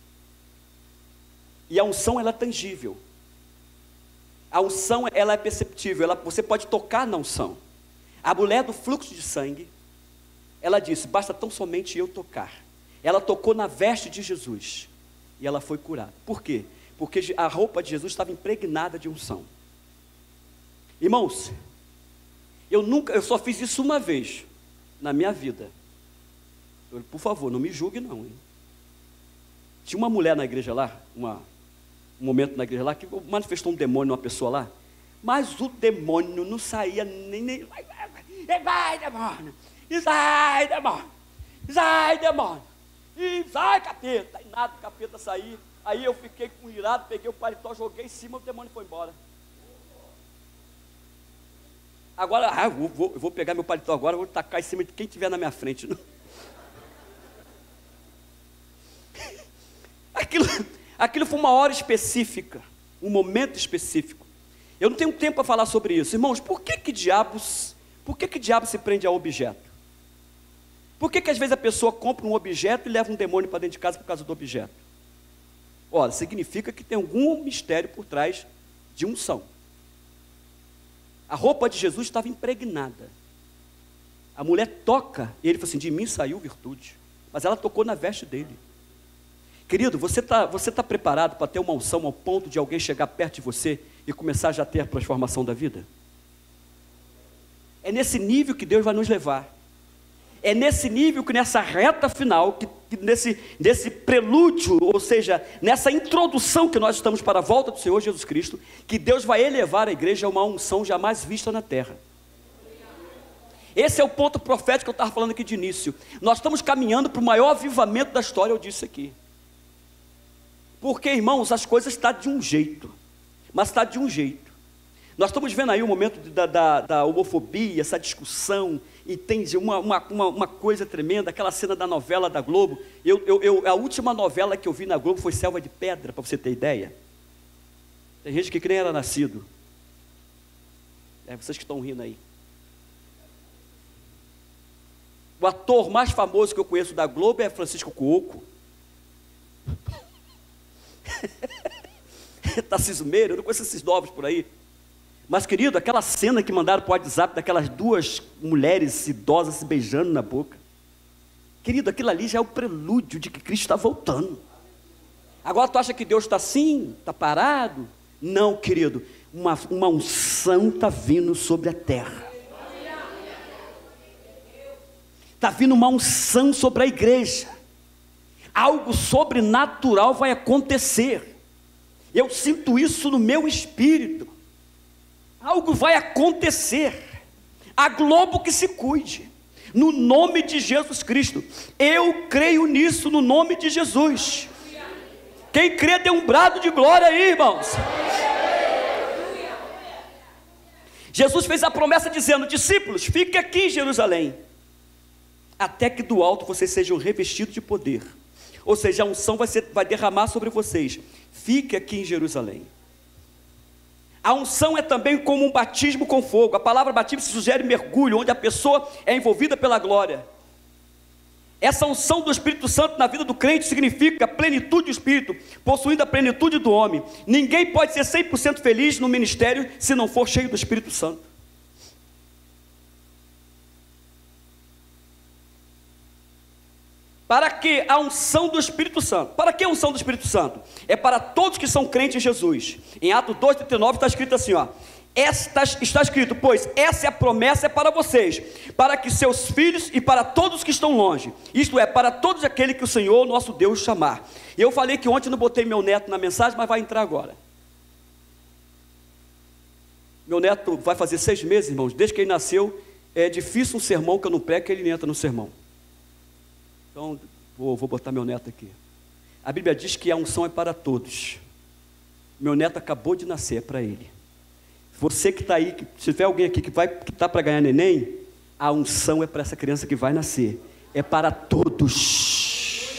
E a unção, ela é tangível. A unção, ela é perceptível, ela, você pode tocar na unção. A mulher do fluxo de sangue, ela disse: basta tão somente eu tocar. Ela tocou na veste de Jesus e ela foi curada. Por quê? Porque a roupa de Jesus estava impregnada de unção. Irmãos, eu nunca, eu só fiz isso uma vez na minha vida. Eu, por favor, não me julgue não, hein? Tinha uma mulher na igreja lá, uma, um momento na igreja lá, que manifestou um demônio numa pessoa lá, mas o demônio não saía nem, nem vai, vai, vai demônio, e sai demônio, e sai demônio, e sai capeta, e nada, o capeta sair. Aí eu fiquei com irado, peguei o paletó, joguei em cima, o demônio foi embora. Agora, ah, eu, vou, eu vou pegar meu paletó agora, vou tacar em cima de quem estiver na minha frente. Aquilo, aquilo foi uma hora específica, um momento específico. Eu não tenho tempo para falar sobre isso. Irmãos, por que que diabos, por que que diabo se prende a objeto? Por que que às vezes a pessoa compra um objeto e leva um demônio para dentro de casa por causa do objeto? Ora, significa que tem algum mistério por trás de unção. A roupa de Jesus estava impregnada. A mulher toca, e ele falou assim: de mim saiu virtude. Mas ela tocou na veste dele. Querido, você está você tá preparado para ter uma unção ao ponto de alguém chegar perto de você e começar já a ter a transformação da vida? É nesse nível que Deus vai nos levar. É nesse nível que nessa reta final, que, que nesse, nesse prelúdio, ou seja, nessa introdução que nós estamos para a volta do Senhor Jesus Cristo, que Deus vai elevar a igreja a uma unção jamais vista na terra. Esse é o ponto profético que eu estava falando aqui de início. Nós estamos caminhando para o maior avivamento da história, eu disse aqui. Porque, irmãos, as coisas estão de um jeito, mas está de um jeito. Nós estamos vendo aí o momento da, da, da homofobia, essa discussão entende? Uma, uma, uma, uma coisa tremenda, aquela cena da novela da Globo. Eu, eu, eu, a última novela que eu vi na Globo foi Selva de Pedra, para você ter ideia. Tem gente que nem era nascido. É vocês que estão rindo aí. O ator mais famoso que eu conheço da Globo é Francisco Cuoco. Tarcísio Meira, eu não conheço esses novos por aí. Mas, querido, aquela cena que mandaram para o WhatsApp daquelas duas mulheres idosas se beijando na boca. Querido, aquilo ali já é o prelúdio de que Cristo está voltando. Agora tu acha que Deus está assim, está parado? Não, querido, uma, uma unção está vindo sobre a terra. Está vindo uma unção sobre a igreja. Algo sobrenatural vai acontecer. Eu sinto isso no meu espírito. Algo vai acontecer. A Globo que se cuide. No nome de Jesus Cristo. Eu creio nisso no nome de Jesus. Quem crê dê um brado de glória aí, irmãos. Jesus fez a promessa dizendo: discípulos, fiquem aqui em Jerusalém, até que do alto vocês sejam revestidos de poder. Ou seja, a unção vai, ser, vai derramar sobre vocês. Fique aqui em Jerusalém. A unção é também como um batismo com fogo. A palavra batismo se sugere mergulho, onde a pessoa é envolvida pela glória. Essa unção do Espírito Santo na vida do crente significa a plenitude do Espírito, possuindo a plenitude do homem. Ninguém pode ser cem por cento feliz no ministério se não for cheio do Espírito Santo. Para que a unção do Espírito Santo? Para que a unção do Espírito Santo? É para todos que são crentes em Jesus. Em Atos dois, trinta e nove está escrito assim, ó. Esta, está escrito, pois essa é a promessa é para vocês, para que seus filhos e para todos que estão longe, isto é, para todos aqueles que o Senhor, nosso Deus, chamar. E eu falei que ontem não botei meu neto na mensagem, mas vai entrar agora. Meu neto vai fazer seis meses, irmãos, desde que ele nasceu. É difícil um sermão que eu não prego, que ele entra no sermão. Então, vou, vou botar meu neto aqui. A Bíblia diz que a unção é para todos. Meu neto acabou de nascer, é para ele. Você que está aí, que, se tiver alguém aqui que está para ganhar neném, a unção é para essa criança que vai nascer. É para todos.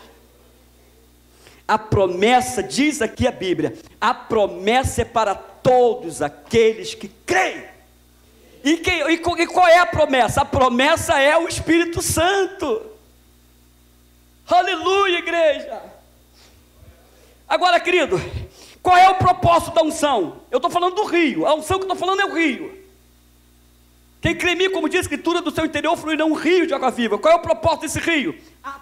A promessa, diz aqui a Bíblia, a promessa é para todos aqueles que creem. E, que, e qual é a promessa? A promessa é o Espírito Santo. Aleluia, igreja. Agora, querido, qual é o propósito da unção? Eu estou falando do rio. A unção que eu estou falando é o rio. Quem crê em mim, como diz a Escritura, do seu interior fluirá um rio de água viva. Qual é o propósito desse rio?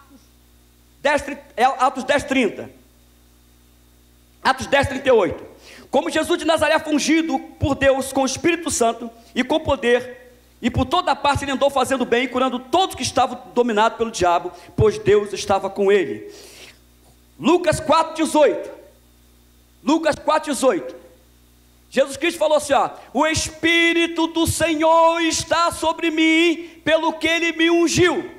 Atos dez, trinta. Atos dez, trinta e oito. Como Jesus de Nazaré foi ungido por Deus com o Espírito Santo e com poder, e por toda parte ele andou fazendo bem, curando todos que estavam dominados pelo diabo, pois Deus estava com ele. Lucas quatro, dezoito. Lucas quatro, dezoito. Jesus Cristo falou assim, ó: o Espírito do Senhor está sobre mim, pelo que ele me ungiu.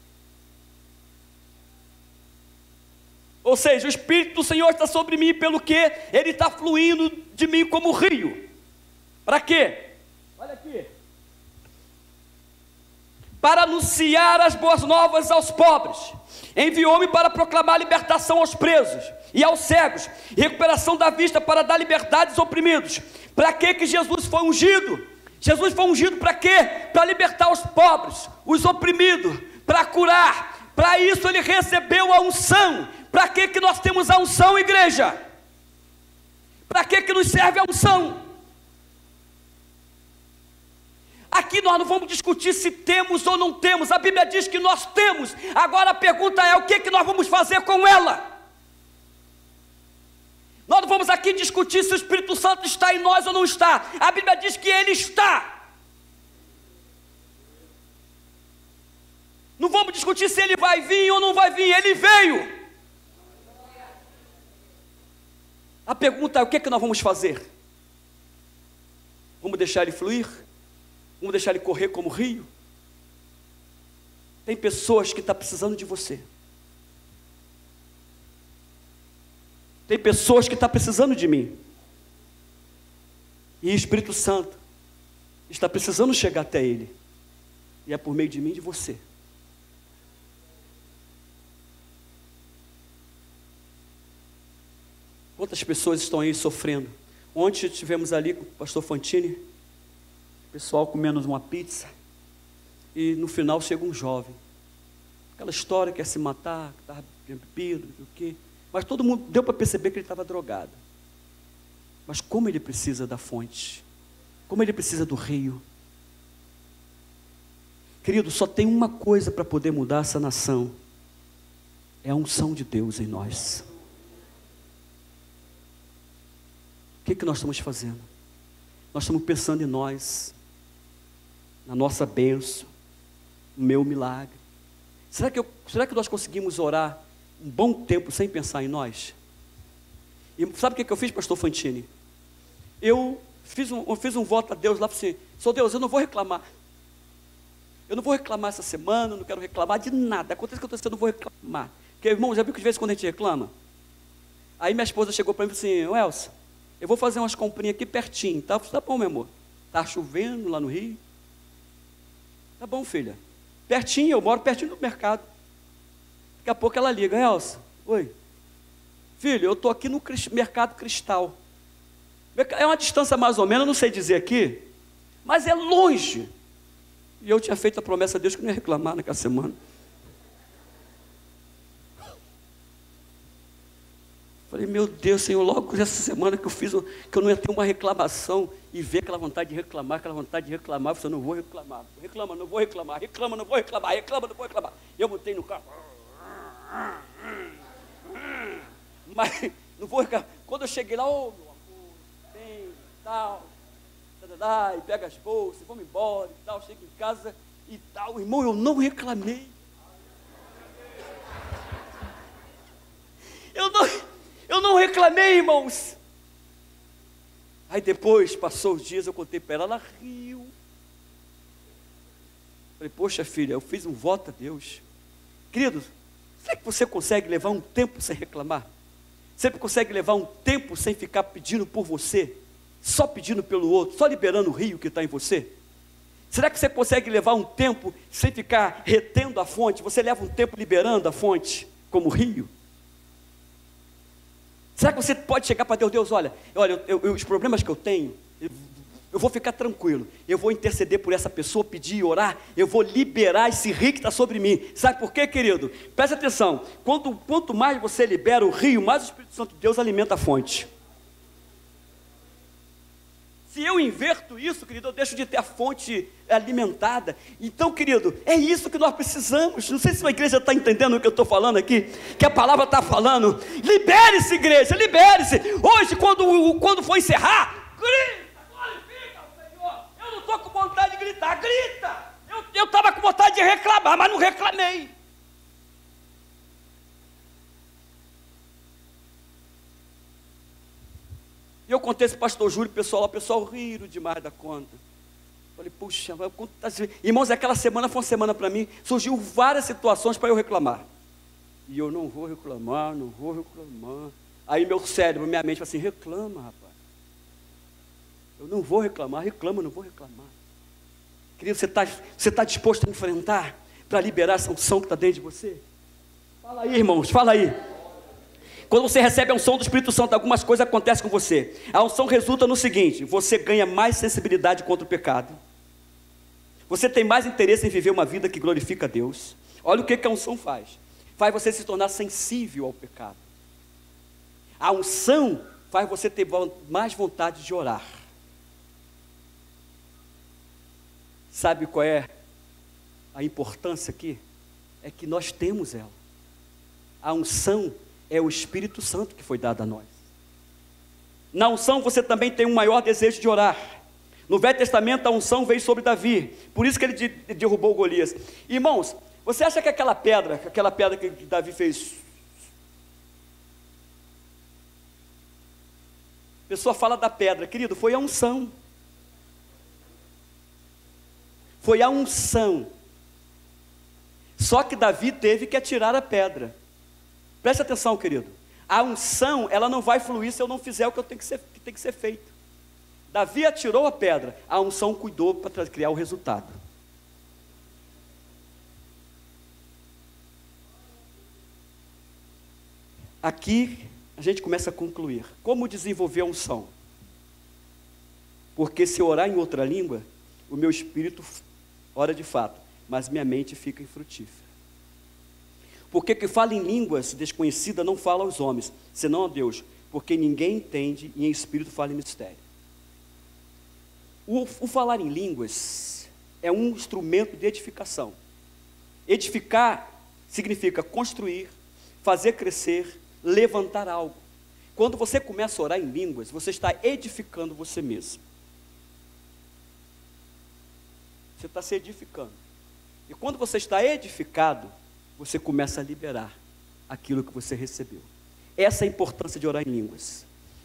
Ou seja, o Espírito do Senhor está sobre mim, pelo que ele está fluindo de mim como rio. Para quê? Olha aqui. Para anunciar as boas novas aos pobres. Enviou-me para proclamar libertação aos presos e aos cegos, e recuperação da vista, para dar liberdade aos oprimidos. Para que que Jesus foi ungido? Jesus foi ungido para quê? Para libertar os pobres, os oprimidos, para curar. Para isso ele recebeu a unção. Para que que nós temos a unção, igreja? Para que que nos serve a unção? Aqui nós não vamos discutir se temos ou não temos. A Bíblia diz que nós temos. Agora a pergunta é: o que que nós vamos fazer com ela? Nós não vamos aqui discutir se o Espírito Santo está em nós ou não está. A Bíblia diz que ele está. Não vamos discutir se ele vai vir ou não vai vir. Ele veio. A pergunta é: o que que nós vamos fazer? Vamos deixar ele fluir? Vamos deixar ele correr como rio? Tem pessoas que estão precisando de você. Tem pessoas que estão precisando de mim. E o Espírito Santo está precisando chegar até ele. E é por meio de mim e de você. Quantas pessoas estão aí sofrendo? Ontem estivemos ali com o pastor Fantini, o pessoal comendo uma pizza, e no final chega um jovem. Aquela história, quer se matar, que estava bebido, o quê. Mas todo mundo deu para perceber que ele estava drogado. Mas como ele precisa da fonte, como ele precisa do rio. Querido, só tem uma coisa para poder mudar essa nação, é a unção de Deus em nós. O que, que nós estamos fazendo? Nós estamos pensando em nós, na nossa bênção, no meu milagre. Será que, eu, será que nós conseguimos orar um bom tempo sem pensar em nós? E sabe o que, que eu fiz, pastor Fantini? Eu fiz um, eu fiz um voto a Deus lá, falei assim, Senhor Deus, eu não vou reclamar. Eu não vou reclamar essa semana, eu não quero reclamar de nada. Acontece que eu estou eu não vou reclamar. Porque, irmão, já viu que de vez em quando a gente reclama? Aí minha esposa chegou para mim e falou assim, ô Elsa, eu vou fazer umas comprinhas aqui pertinho, tá? Tá bom, meu amor. Tá chovendo lá no Rio? Tá bom, filha. Pertinho, eu moro pertinho do mercado. Daqui a pouco ela liga, Elsa, oi. Filho, eu estou aqui no mercado Cristal. É uma distância mais ou menos, eu não sei dizer aqui, mas é longe. E eu tinha feito a promessa a Deus que não ia reclamar naquela semana. Falei, meu Deus, Senhor, logo essa semana que eu fiz, que eu não ia ter uma reclamação, e ver aquela vontade de reclamar, aquela vontade de reclamar, eu falei, não vou reclamar, reclama, não vou reclamar, reclama, não vou reclamar, reclama, não vou reclamar. Eu botei no carro, mas não vou reclamar. Quando eu cheguei lá, ô, oh, meu amor, tem, tal, tal, e pega as bolsas, vamos embora e tal, chego em casa e tal, irmão, eu não reclamei. Eu não... Eu não reclamei, irmãos. Aí depois, passou os dias, eu contei para ela, ela riu. Falei, poxa filha, eu fiz um voto a Deus. Querido, será que você consegue levar um tempo sem reclamar? Você consegue levar um tempo sem ficar pedindo por você? Só pedindo pelo outro, só liberando o rio que está em você? Será que você consegue levar um tempo sem ficar retendo a fonte? Você leva um tempo liberando a fonte, como rio? Será que você pode chegar para Deus, Deus, olha, olha eu, eu, os problemas que eu tenho, eu, eu vou ficar tranquilo, eu vou interceder por essa pessoa, pedir e orar, eu vou liberar esse rio que está sobre mim. Sabe por quê, querido? Presta atenção, quanto, quanto mais você libera o rio, mais o Espírito Santo de Deus alimenta a fonte. Se eu inverto isso, querido, eu deixo de ter a fonte alimentada. Então, querido, é isso que nós precisamos. Não sei se a igreja está entendendo o que eu estou falando aqui, que a palavra está falando. Libere-se, igreja, libere-se. Hoje, quando, quando for encerrar, grita, glorifica o Senhor. Eu não estou com vontade de gritar, grita. Eu estava com vontade de reclamar, mas não reclamei. E eu contei esse pastor Júlio, o pessoal lá, o pessoal riram demais da conta. Falei, puxa, irmãos, aquela semana foi uma semana para mim, surgiu várias situações para eu reclamar. E eu não vou reclamar, não vou reclamar. Aí meu cérebro, minha mente, falou assim, reclama, rapaz. Eu não vou reclamar, reclama, não vou reclamar. Querido, você está você tá disposto a enfrentar para liberar essa unção que está dentro de você? Fala aí, irmãos, fala aí. Quando você recebe a unção do Espírito Santo, algumas coisas acontecem com você. A unção resulta no seguinte, você ganha mais sensibilidade contra o pecado. Você tem mais interesse em viver uma vida que glorifica a Deus. Olha o que, que a unção faz. Faz você se tornar sensível ao pecado. A unção faz você ter mais vontade de orar. Sabe qual é a importância aqui? É que nós temos ela. A unção é o Espírito Santo que foi dado a nós. Na unção você também tem um maior desejo de orar. No Velho Testamento a unção veio sobre Davi, por isso que ele de, derrubou Golias. Irmãos, você acha que aquela pedra, aquela pedra que Davi fez, a pessoa fala da pedra, querido, foi a unção. Foi a unção. Só que Davi teve que atirar a pedra. Preste atenção, querido. A unção, ela não vai fluir se eu não fizer o que, eu tenho que, ser, que tem que ser feito. Davi atirou a pedra, a unção cuidou para criar o resultado. aqui a gente começa a concluir. Como desenvolver a unção? Porque se eu orar em outra língua, o meu espírito ora de fato, mas minha mente fica infrutífera. Porque que fala em línguas desconhecidas não fala aos homens, senão a Deus, porque ninguém entende e em espírito fala em mistério. O, o falar em línguas é um instrumento de edificação. Edificar significa construir, fazer crescer, levantar algo. Quando você começa a orar em línguas, você está edificando você mesmo. Você está se edificando. E quando você está edificado, você começa a liberar aquilo que você recebeu. Essa é a importância de orar em línguas.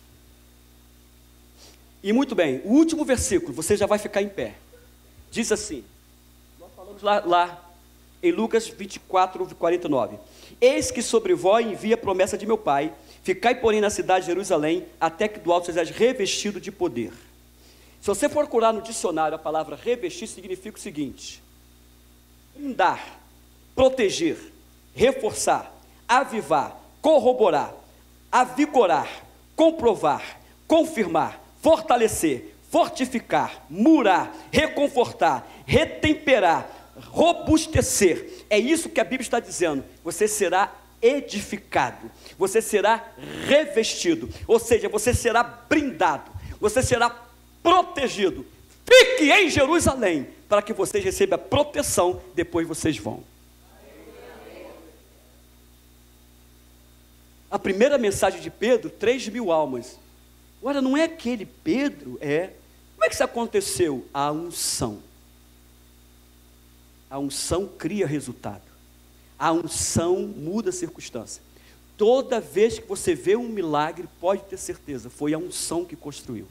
E muito bem, o último versículo, você já vai ficar em pé. Diz assim, nós falamos lá, lá em Lucas vinte e quatro, quarenta e nove. Eis que sobre vós envia a promessa de meu Pai, ficai porém na cidade de Jerusalém, até que do alto sejais revestido de poder. Se você for procurar no dicionário, a palavra revestir significa o seguinte: brindar, proteger, reforçar, avivar, corroborar, avigorar, comprovar, confirmar, fortalecer, fortificar, murar, reconfortar, retemperar, robustecer. É isso que a Bíblia está dizendo. Você será edificado, você será revestido, ou seja, você será brindado, você será protegido. Fique em Jerusalém, para que vocês recebam a proteção, depois vocês vão. A primeira mensagem de Pedro, três mil almas. Ora, não é aquele Pedro, é. Como é que isso aconteceu? A unção. A unção cria resultado. A unção muda a circunstância. Toda vez que você vê um milagre, pode ter certeza, foi a unção que construiu.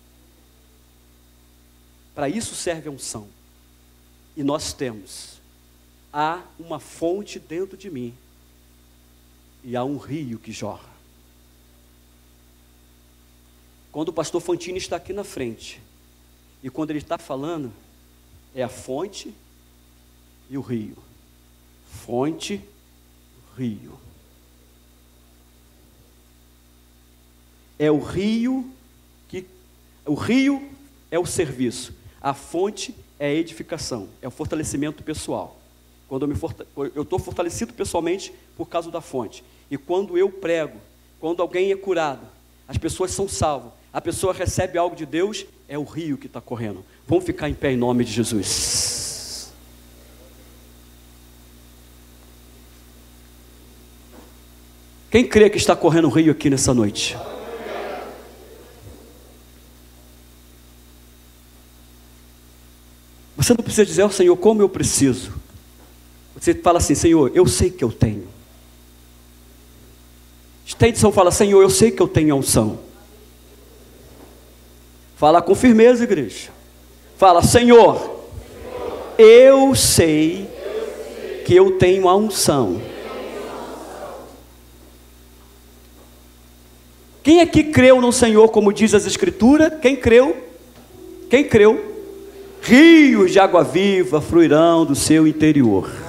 Para isso serve a unção. E nós temos. Há uma fonte dentro de mim. E há um rio que jorra. Quando o pastor Fantini está aqui na frente, e quando ele está falando, é a fonte e o rio. Fonte, rio. É o rio que... O rio é o serviço. A fonte é a edificação, é o fortalecimento pessoal. Quando eu me forta... eu estou fortalecido pessoalmente por causa da fonte. E quando eu prego, quando alguém é curado, as pessoas são salvas, a pessoa recebe algo de Deus, é o rio que está correndo. Vamos ficar em pé em nome de Jesus. Quem crê que está correndo o rio aqui nessa noite? Você não precisa dizer ao Senhor como eu preciso. Você fala assim: Senhor, eu sei que eu tenho. Extensão, fala: Senhor, eu sei que eu tenho a unção. Fala com firmeza, igreja. Fala: Senhor, eu sei que eu tenho a unção. Quem aqui creu no Senhor, como diz as Escrituras? Quem creu? Quem creu? Rios de água viva fluirão do seu interior.